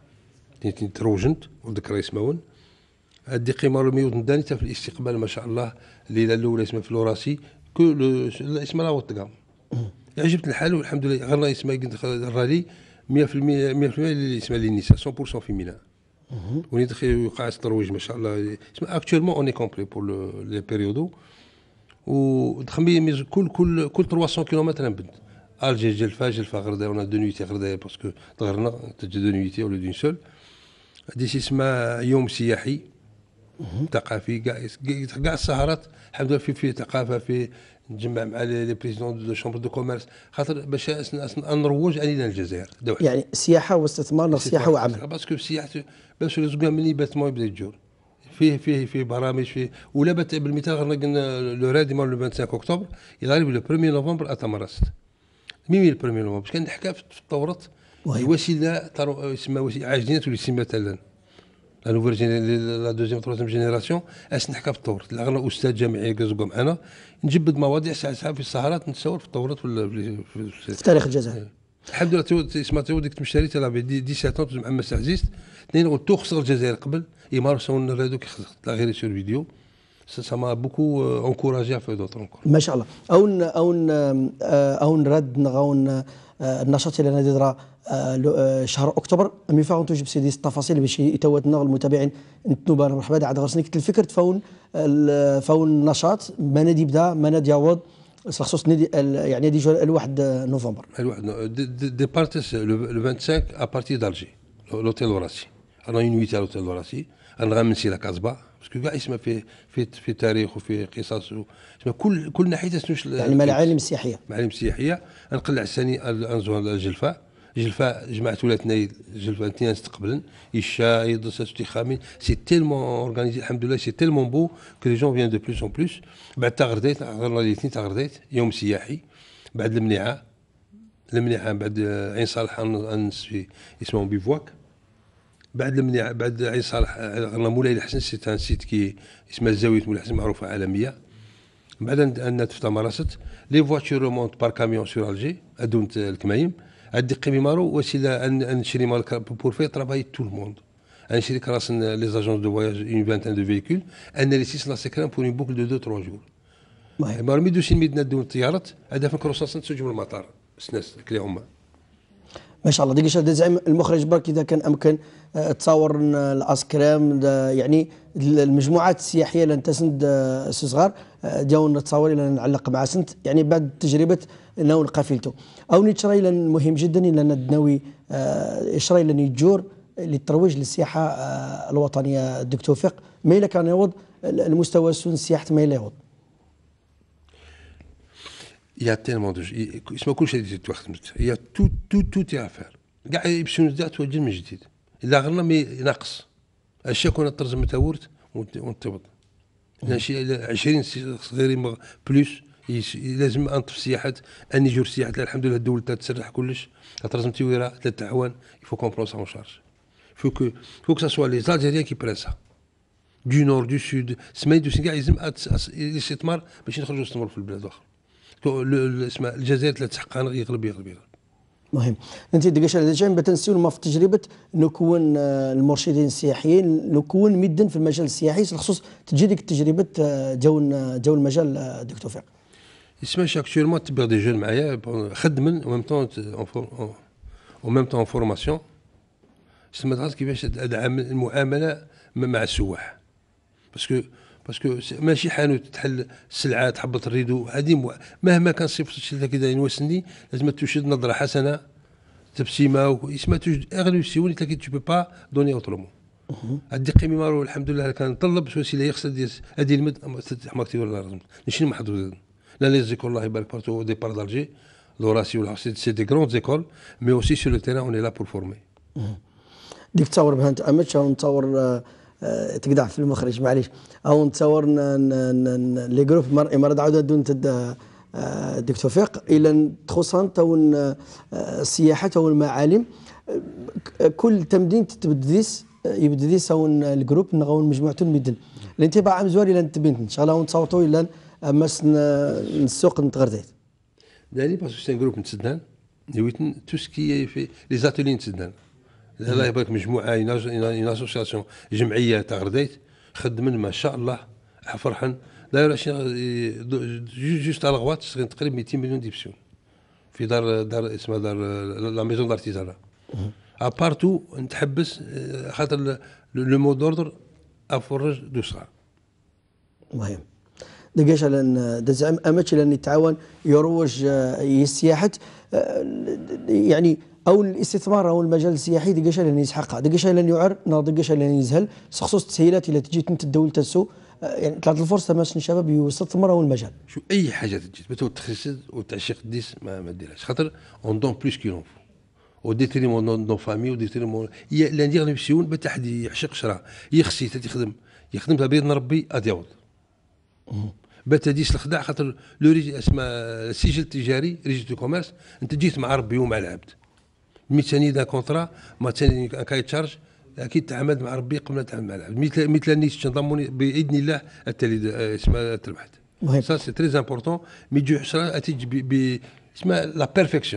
تروجنت وذكر يسمون هادي قيمه ميوت داني في الاستقبال ما شاء الله الليله الاولى اسمها فلوراسي كل اسمها وطقام عجبت الحال والحمد لله غير اسمها الرالي مية بالمية مية بالمية اللي اسمها لي نساء مية بالمية فيمينا وني دخل يوقع الترويج ما شاء الله اسمها اكطوالمون اوني كومبلي بور لي بيريودو ودخل كل كل كل ثلاثمية كيلومتر نبد الجي جلفا جلفا غرداء ونا دو نويتي غرداء باسكو تغرنا تجي دو نويتي ولا دون سول هادي اسمها يوم سياحي ثقافي كاع كاع السهرات الحمد لله في في ثقافه في نجمع مع لي بريزيدون دو شامبر دو كوميرس خاطر باش نروج علينا الجزائر يعني سياحه واستثمار سياحه وعمل باسكو السياحه باش رزقها مني بات ما يبدا يجور فيه فيه فيه برامج فيه ولا بات بالمثال غير قلنا لو رادي مال خمسة وعشرين اكتوبر يغالب لو واحد نوفمبر اتمرست ميمي لو واحد نوفمبر باش كان نحكى في الثورات الوسيله اسمها وسيله عاجلين تولي سي مثلا لا نوفيل لا دوزيام تروزيام جينيراسيون اش نحكى في الثورات لا غير استاذ جامعي كزقوا معنا نجبد مواضيع ساعه ساعه في السهرات نتصور في الثورات ولا في, في تاريخ الجزائر الحمد لله اسمها تو ديك تمشاري تاع دي سبعة مع محمد عزيز اثنين قلت تو خسر الجزائر قبل يمارو سون الراديو كي خسرت لا غير سور فيديو سا ما بوكو انكوراجي في دوطر انكور ما شاء الله اون اون اون راد نغاون النشاط اللي نادي درا شهر اكتوبر مي فاون توجب سيدي التفاصيل باش يتواتنا المتابعين نتنوبه مرحبا عاد غرسني كنت الفكره فاون فاون نشاط ما نادي يبدا ما نادي يعوض خصوص نادي يعني نادي الواحد نوفمبر الواحد دي بارتيس لو خمسة وعشرين ا بارتي دالجي لوتيل وراسي انا اون نويت لوتيل وراسي انا غنمشي لا كازبا باسكو كاع اسمها في في في تاريخ وفي قصص اسمها كل كل ناحيه شنوش يعني معالم السياحيه معالم السياحيه نقلع الثاني انزون الجلفاء جلفاء جماعه ولات نايل جلفاء اثنين استقبلا الشا يدرس استخامي سي تيلمون اورغانيزي الحمد لله سي تيلمون بو كو لي جون فيان دو بلوس اون بلوس بعد تغرديت غير الاثنين تغرديت يوم سياحي بعد المنيعه المنيعه بعد عين صالح انس في اسمه بيفواك بعد المنيعه بعد عين صالح غير مولاي الحسن سي ان سيت كي اسمها زاويه مولاي الحسن معروفه عالميه بعد ان تفتح مراست لي فواتور رومونت بار كاميون سور الجي ادون الكمايم عندي قيمي مارو وسيله ان نشري مال بور في ترافاي تو الموند نشري كراس لي زاجونس دو فواياج اون فانتان دو فيكول ان لي سيس لا سيكران بور اون بوكل دو دو تروا جور مار ميدو سين ميدنا دون الطيارات هذا في كروساس نتسجم المطار سناس كلي هما ما شاء الله. دقيقه زعما المخرج برك اذا كان امكن تصور الاسكرام يعني المجموعات السياحيه اللي تسند سي صغار ديال التصاور اللي نعلق مع سنت يعني بعد تجربه انه قافلته او نشري لان مهم جدا لان الدناوي يشري لان يجور للترويج للسياحه الوطنيه دكتور توفيق ما الا كان يوض المستوى السن السياحه ما الا يوض يا تيلمون دو اسمها كل شيء تخدمت هي تو تو تو تي افير كاع يمشيو نبدا توجد من جديد الا غير مي ناقص الشيء كون الطرز متاورت ونتبط شي عشرين صغيرين بلوس لازم انطف سياحات اني جور سياحات الحمد لله الدول تسرح كلش الطرز متويره ثلاث اعوان يفو كون برون سا اون شارج فو كو فو كو سوا لي زالجيريان كي بريسا دو نور دو سود سماي دو كاع يلزم الاستثمار باش نخرجوا نستثمروا في البلاد الاخرى اسمها الجزائر لا تحقق يغلب يغلب يغلب مهم. انت دقاش على جانب تنسيون ما في تجربه نكون المرشدين السياحيين نكون مدا في المجال السياحي بالخصوص تجي ديك التجربه جاو جاو المجال دكتور توفيق اسمها اكتويلمون تبع دي جون معايا خدمن او ميم طون او ميم طون فورماسيون اسمها كيفاش ادعم المعامله مع السواح باسكو باسكو ماشي حانوت تحل السلعه تحبط الريدو هذه مهما كان صفه الشيء كذا ينوسني لازم تشد نظره حسنه تبسيمه ويسمى توجد اغلب سيوني تلاقي تو بو با دوني اوترومون عندي قيمي مارو الحمد لله كان نطلب وسيله يغسل هذه المد ماكتي ولا لازم نشري محظوظ لا لي زيكول الله يبارك بارتو دي بار دالجي لوراسي ولا سي دي غروند زيكول مي اوسي سور لو تيران اون اي لا بور فورمي ديك تصور بها انت امتش او نتصور تقدع في المخرج معليش او نتصور لي جروب مرض عاود دون تد دكتور توفيق الى تخصن تو السياحه او المعالم كل تمدين تبديس يبديس او الجروب نغون مجموعه المدن الانطباع عام زواري لان تبين ان شاء الله ونتصورتو الى امس السوق نتغرديت داني باسكو سي ان جروب نتسدان نويتن تو سكي في لي زاتولي نتسدان الله يبارك مجموعه اون اسوسياسيون جمعيه تاع غرديت خدمن ما شاء الله فرحان داير جوست على غوات تقريبا مئتين مليون ديبسيون في دار دار اسمها دار لا ميزون دارتيزانا ابارتو نتحبس خاطر لو مو دوردر افرج دو صغار مهم دقاش لان دزعم اماتش لان يتعاون يروج السياحه يعني او الاستثمار او المجال السياحي دقاش لان يسحقها دقاش لان يعر دقاش لان يزهل خصوص التسهيلات اللي تجي انت الدوله تسو يعني طلعت الفرصه باش الشباب يستثمروا المجال شو اي حاجه تجي بتو تخصص وتعشق ديس ما ما ديرهاش خاطر اون دون بلوس كي لون فو او ديتريمون دون فامي او ديتريمون لا ندير نفسيون بتحد يعشق شرا يخسي تخدم يخدم تبيض نربي اديوض بات ديس الخداع خاطر لو ريجي اسمها السجل التجاري ريجي دو كوميرس انت جيت مع ربي ومع العبد ميتاني دا كونترا ما تاني كاي تشارج اكيد تعاملت مع ربي قبل ما تعامل مع العبد مثل مثل الناس تنضموني باذن الله التالي اسمها تربحت سا سي تري امبورطون مي جو حشره تيجي ب اسمها لا بيرفيكسيون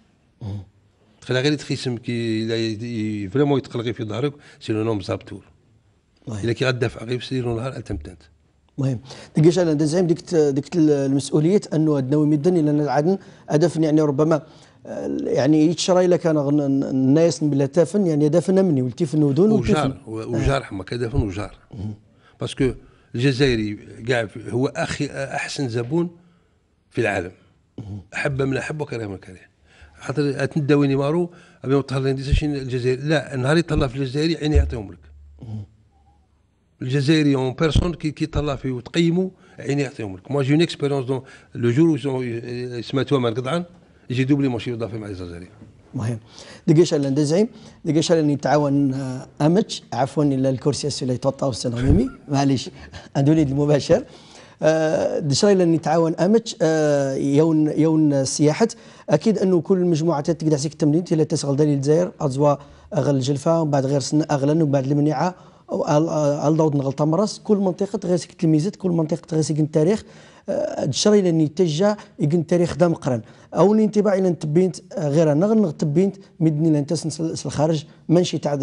خلي غير تخيسم كي فريمون يتقلقي في ظهرك سي لو نوم زابتور الا كي غدافع غير في نهار التمتنت مهم دقيقه انا دزعم ديك ديك المسؤوليه انه النووي مدن الى العدن هدف يعني ربما يعني يتشرى الا كان الناس بلا تافن يعني دافن مني والتيفن ودون وجار وجار حما كدافن وجار باسكو الجزائري كاع هو اخي احسن زبون في العالم احب من احب وكره من كره خاطر تنداويني مارو ابي طهر لي شي الجزائر لا نهار يطلع في الجزائري عيني يعطيهم لك الجزائري اون بيرسون كي كي طلع فيه وتقيموا عيني يعطيهم لك موا جي اون اكسبيريونس دون لو جور سمعتوها مع القطعان يجي دوبلي ماشي يضاف مع الجزائري مهم دقيقه الا ندزعيم دقيقه الا نتعاون امتش عفوا الا الكرسي اللي يتوطاو السنومي معليش ندولي المباشر دشري الا نتعاون امتش يون يون سياحه اكيد انه كل المجموعات تقدر سيك التمرين تلا تسغل دليل الجزائر ازوا اغل الجلفه ومن بعد غير سنه اغلى ومن بعد المنيعه الضوض نغلط مراس كل منطقه غاسك تلميذات كل منطقه غاسك التاريخ الشري لاني تجا يكن تاريخ دام قرن او الانطباع الى تبينت غير نغ تبينت مدني لان تسنس الخارج ماشي تاع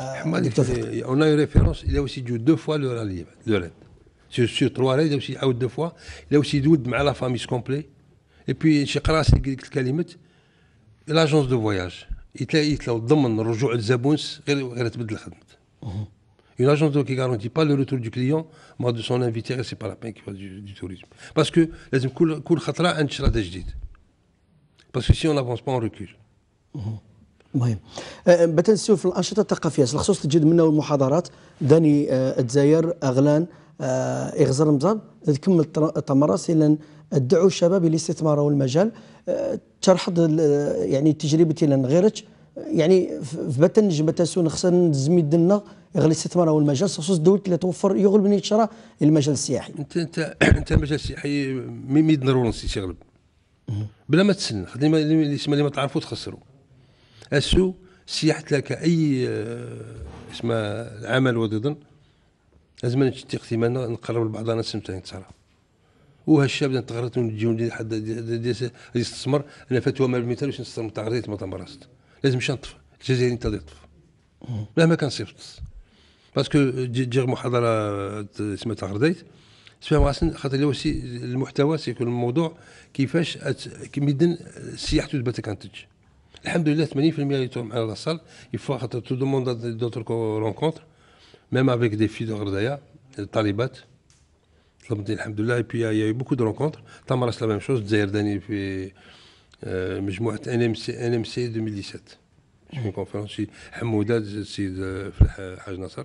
اون اي ريفيرونس الى وسي جو دو فوا لو رالي لو ريد سور سور تروا ريد وسي عاود دو فوا الى وسي يدود مع لا فامي كومبلي اي بي شي قراص قلت الكلمه لاجونس دو فواياج يتلاقي يتلاو ضمن الرجوع للزبونس غير غير تبدل خدمته. Une agence qui ne garantit pas le retour du client, moi de son invité, ce n'est pas la peine qu'il fasse du, du tourisme. Parce que لازم كل كل خطرة عند شراء جديد. Parce que si on n'avance pas on recule. مهم. بتنسيو في الأنشطة الثقافية، الخصوص تجد منه المحاضرات داني الجزائر أغلان إغزار مزاب تكمل تمارس إلى الدعو الشباب للاستثمار والمجال ترحض يعني تجربتي لان غيرك يعني في بتن جبتاسون خصنا نزمي دنا غير الاستثمار والمجال خصوص الدول اللي توفر يغلب بني تشرى المجال السياحي. انت انت انت المجال السياحي مي ضروري تيغلب بلا ما تسنى خدمه اللي ما تعرفوا تخسروا. السوق السياحه لك اي اسمها العمل وضد لازم نشتي اختمالنا نقرب لبعضنا سمتين تصرا وهالشاب اللي تغرت ونجيو ندير حد يستثمر انا فتوى مال المثال باش نستثمر تاع غريت ما تمرست لازم نطفى الجزائري انت اللي يطفى مهما كان صيفط باسكو تجي محاضره اسمها تاع غرديت اسمها خاطر وسي المحتوى سيكون الموضوع كيفاش كيمدن سياحته تبات كانتج. الحمد لله ثمانين بالمئة اللي يتوهم على لاصال يفوا خاطر تو دوموند دوتر رونكونتر ميم افيك دي في دو غردايا الطالبات الحمد لله. اي بي يا بوكو دو رونكونتر تمارس لا ميم شوز الجزائر داني في مجموعه ان ام سي ان ام سي ألفين وسبعة عشر في كونفرنس حموده السيد في الحاج ناصر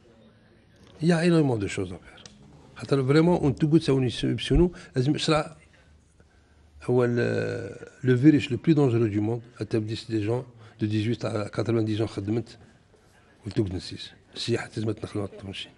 يا اينومون دو شوز افير خاطر فريمون اون تو غوت ساوني بسونو لازم اسرع هو لو فيروس لو بلو دونجرو دو موند اتبديس دي جون دو ثمانية عشر ثمانين جون خدمت ولتوك نسيس السياحه لازم تنخلوها تمشي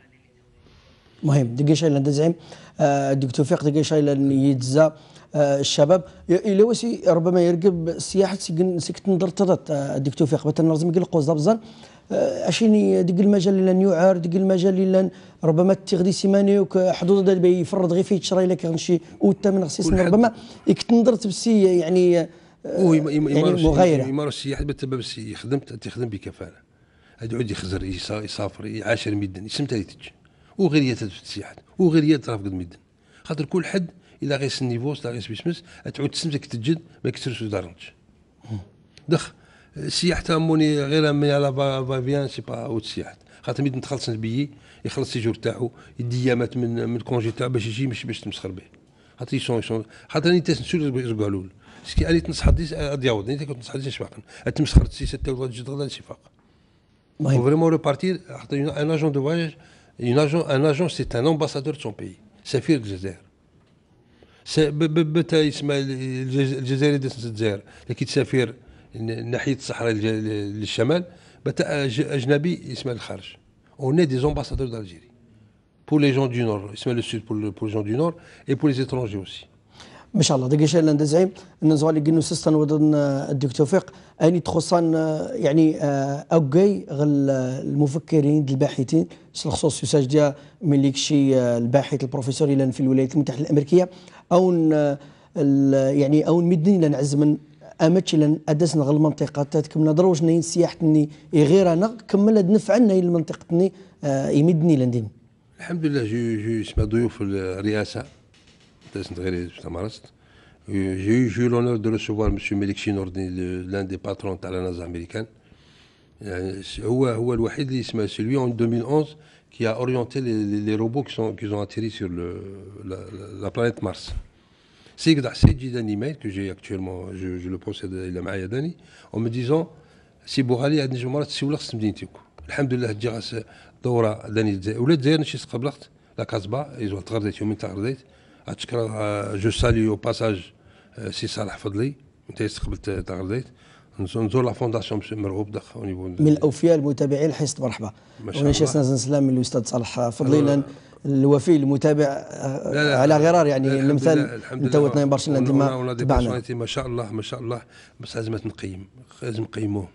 مهم دقي شايل ندزعم الدكتور توفيق دقي شايل يتزا الشباب الى وسي ربما يرقب السياحه سكت نظر تضت الدكتور توفيق مثلا لازم يقول قوز دبزان اشيني دق المجال اللي نيوعر دق المجال اللي ربما تغدي سيماني وحدود ديال يفرض غير فيه تشري لك شي وثمن خصيص ربما يكت نظر تبسي يعني يعني مغايره يمارس السياحه بالتباب يخدم تخدم بكفاءه يعود يخزر يسافر يعاشر ميدان يسمتها يتج وغير هي السياحه وغير هي ترافق الميدان خاطر كل حد الى غيس النيفو لا غيس بيسمس تعود تسمتك تجد ما يكثرش دارنج دخ السياحه تاموني غير مي على فافيان سي با اوت السياحه خاطر ميد تخلص نبيي يخلص السيجور تاعو يدي ايامات من من الكونجي تاعو باش يجي مش باش تمسخر به خاطر يسون يسون خاطر انت تنسول قالوا سكي اني تنصح ديس دياود انت كنت تنصح ديس شفاقا تمسخر سي ستة ولا تجي تغدا شفاق فريمون ريبارتير خاطر ان اجون دو فواياج un agent un agent c'est un ambassadeur de son pays سفير الجزائر بتا يسمى الجزائري ديال الجزائر لكن تسافر ناحيه الصحراء للشمال بتا اجنبي يسمى الخارج on est des ambassadeurs d'Algérie pour les gens du nord يسمى le sud pour, le, pour les gens du nord et pour les étrangers aussi ما شاء الله دقي شايل ندزعيم النزوالي قلنا سيستان وضن الدكتور توفيق اني تخصان يعني اوكي غل المفكرين الباحثين الخصوص يساجد مليك شي الباحث البروفيسور الى في الولايات المتحده الامريكيه او يعني او مدني لان عزمن امتش لان ادسنا غل المنطقه تكمل دروج نين سياحتني غير انا كمل نفعنا المنطقتني يمدني لندين الحمد لله جو جو اسمها ضيوف الرئاسه J'ai eu, eu l'honneur de recevoir M. Melik Chinordi, l'un des patrons de la NASA américaine. هو هو الوحيد اللي اسمه celui en deux mille onze qui a orienté les, les, les robots qui sont qui ont atterri sur le la, la, la planète Mars. C'est que c'est un email que j'ai actuellement, je, je le possède الى معايا داني en me disant سي بوغالي هاد الجمرات تسولق خص مدينتكم. الحمد لله جاس دوره داني ولاد الجزائر نشي قبلت لا كازبا يزول تغرديت يومين تغرديت اتشكر جو سالي او باساج سي صالح فضلي انت استقبلت تغرديت نزور لا فونداسيون مسيو مرغوب دخ من الاوفياء المتابعين حيث مرحبا ونشي سنه سلام من الاستاذ صالح فضلي لان الوفي المتابع لا لا على غرار يعني المثال انت وثنين برشلونه ديما تبعنا ما شاء الله ما شاء الله بس لازم نقيم لازم نقيموه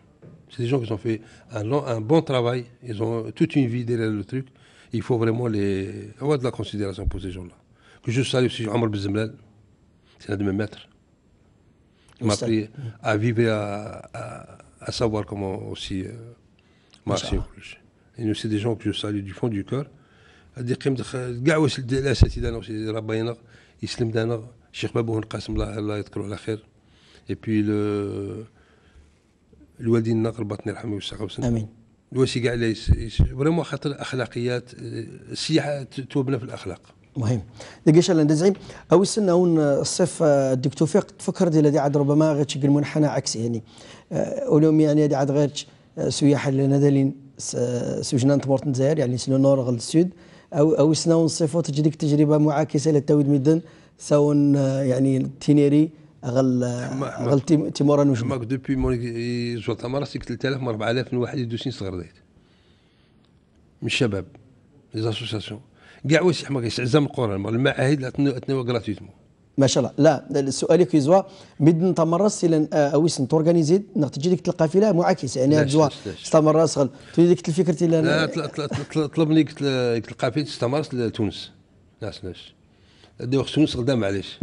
C'est des gens qui ont fait un, long, un bon travail, ils ont toute une vie derrière le truc. Il faut vraiment les... avoir de la considération pour ces gens-là. Que je salue aussi Omar Benzemlal, c'est un de mes maîtres. Il m'a appris à vivre et à, à, à savoir comment aussi euh, marcher. Et nous, c'est des gens que je salue du fond du cœur. هذه قيمة كاع واش الأساتذة aussi ربينا يسلم دانا الشيخ بابو القاسم الله الله يذكره على خير. Et puis le الوالدين الناقر باطن يرحمه ويوسع قوسنا. آمين. واش كاع فريمون خاطر اخلاقيات السياحه توبنا في الاخلاق. مهم. دقيقه لا ندزعيم او السنه هون الصيف ديك توفيق تفكر ديال هذه عاد ربما غير تشكل منحنى عكسي يعني اولهم يعني هذه عاد غير سياح لنا دالين سوجنا تمورت الجزائر يعني سنو نور غل السود او او سنه الصيف تجي ديك تجربه معاكسه للتويد ميدان سواء يعني تينيري غل غل تيمورا نوجد. ماك دوبي مون زوات تمارا سيك ثلاثة آلاف من أربعة آلاف من واحد يدوسين صغر دايت من الشباب لي زاسوسياسيون كاع واش حما كيستعزم القران المعاهد اتنوا غراتويتمون. ما شاء الله. لا السؤال كيزوا ميدن تمرس الى اويسن تورغانيزي ناخ تجي ديك القافله معاكسه يعني هاد استمر صغل تولي ديك الفكره الى لا طلبني قلت القافله تستمر لتونس ناس ناس ديوخ تونس غدا معليش.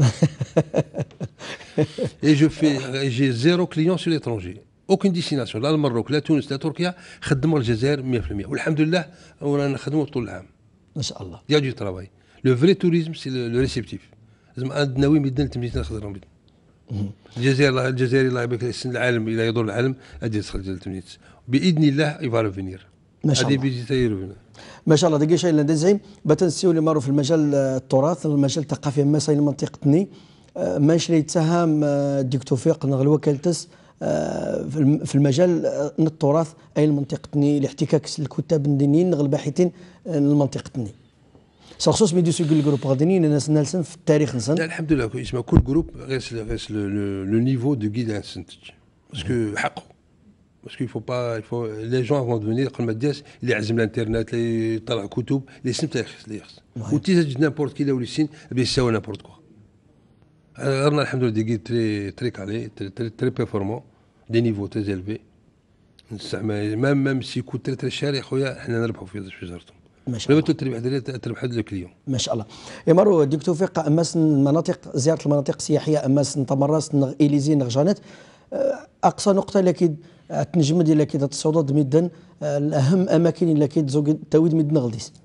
اي جو في جي زيرو كليون سو ليترونجي اوكين ديستيناسيون لا المروك لا تونس لا تركيا خدموا الجزائر مية بالمية والحمد لله ورانا نخدموا طول العام ما شاء الله. يا دو ترافاي لو فري توريزم سي لو ريسيبتيف لازم عندنا وين ميدان تمشي نخدموا الجزائر الجزائر الله يبارك السن العالم الى يدور العالم غادي يدخل تمنيت باذن الله يفا ريفينير ما شاء الله. ما شاء الله. دقيقه شي لا ندزعيم بتنسيو اللي مارو في المجال التراث المجال الثقافي مسائل منطقه تني ماش اللي يتساهم ديك توفيق نغل وكالتس في المجال التراث اي المنطقه تني الاحتكاك الكتاب الدينيين نغل باحثين المنطقه تني خصوص ميديسو يقول الجروب غاديين الناس نالسن في التاريخ نسن. لا الحمد لله يسمى كل جروب غير غير لو نيفو دو غيد انسنتج باسكو حقه باسكو يفو با يفو لي جون افون دو فينير قبل ما دياس اللي يعزم الانترنت اللي يطلع كتب اللي سن تاع اللي يخص وتيزاج نابورت كي ولا سين بيساوي نابورت كوا. غيرنا الحمد لله دي غيد تري تري كالي تري تري بيرفورمون دي نيفو تري زيلفي نستعمل مام مام سي كو تري تري شاري خويا حنا نربحوا في شجرتهم. ما شاء الله. تربح تربح هذا الكليون. ما شاء الله. يمروا ديك توفيق اماس المناطق زياره المناطق السياحيه اماس تمرس نغ اليزي نغ جانت اقصى نقطه اللي كي تنجم ديال اللي كي تصعد ميدان الاهم اماكن اللي كي تزوج تاويد ميدان غلديس.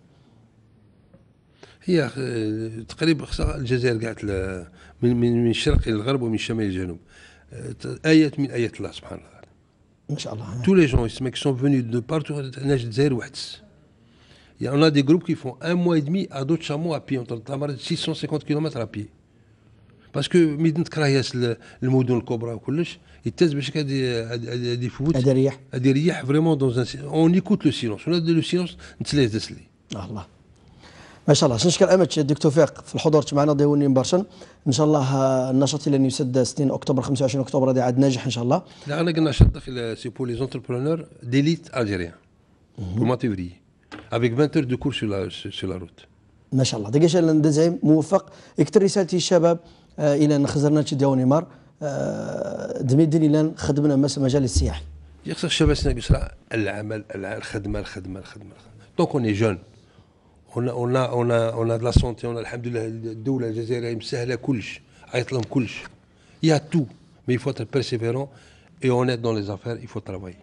هي تقريبا الجزائر قاعد من من من الشرق الى الغرب ومن الشمال الى الجنوب ايات من ايات الله سبحانه وتعالى. ما شاء الله. تو لي جون يسمى كي سون فيني دو بارتو ناس الجزائر وحدس. Il y en a des groupes qui font un mois et demi à d'autres chameaux à pied, entre six cent cinquante kilomètres à pied. Parce que ميدان تكراهياس المدن الكبرى وكلش يتاز باش هادي هادي يفوت هادي ريح هادي ريح فريمون دون اون ايكوت لو سيلونس ولا لو سيلونس نتلاز تسلي. الله ما شاء الله. نشكر امك ديك توفيق في الحضور معنا ضيوني مباشر ان شاء الله النشاط اللي يسد اثنين اكتوبر خمسة وعشرين اكتوبر هذا عاد ناجح ان شاء الله. لا انا قلنا نشاط داخل سي بور لي زونتربرونور ديليت الجيريان pour mois de février avec vingt heures de cours sur la sur la route. ما شاء الله. دقيقه ندزعيم موفق يكتر رسالتي الشباب آه الى نخزرنا ديال نيمار آه دميدن الى خدمنا مجال السياحي. يخص الشباب سنا العمل الخدمه الخدمه الخدمه دونك اون جون on a on a on a on a de la santé on a الحمد لله الدوله الجزائريه مسهله كلش عيط لهم كلش il y a tout mais il faut être persévérant et honnête dans les affaires il faut travailler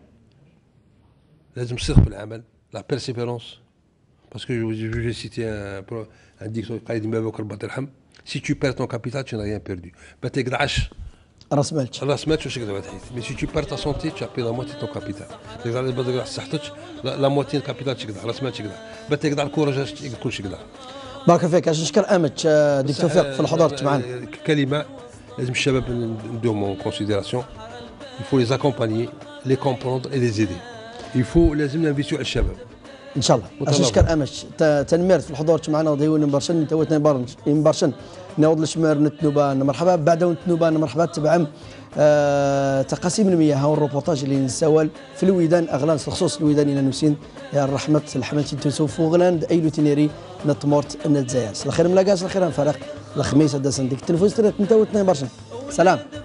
لازم الصدق في العمل la persévérance parce que je vais citer un un dicton قايد ما بكر الله يرحم si tu perds ton capital tu n'as rien perdu ما تقدعش راس مالك راس مالك واش تقدر تحيد mais si tu perds ta santé tu as perdu la moitié de ton capital تقدر تقدر صحتك لا موتين كابيتال تقدر راس مالك تقدر ما تقدر الكوراج كلشي يقدر. بارك فيك. نشكر امك ديك توفيق في الحضور معنا. كلمه لازم الشباب ندوهم اون كونسيديراسيون il faut les accompagner les comprendre et les aider il faut لازم ننفيستيو على الشباب ان شاء الله. نشكر امك تنمير في الحضور معنا ضيون مبارشن توتنا برنج مبارشن نعود لشمر نتنوبه مرحبا بعد نتنوبه مرحبا تبعم أه تقاسيم المياه والروبورتاج اللي نسوال في الويدان اغلان خصوص الويدان الى نسين يا الرحمه الحماتي تنسوف وغلاند ايلو تينيري نتمورت النتزاياس الخير ملاقاس الخير فرق الخميس هذا سنديك التلفوز نتوتنا برشا سلام.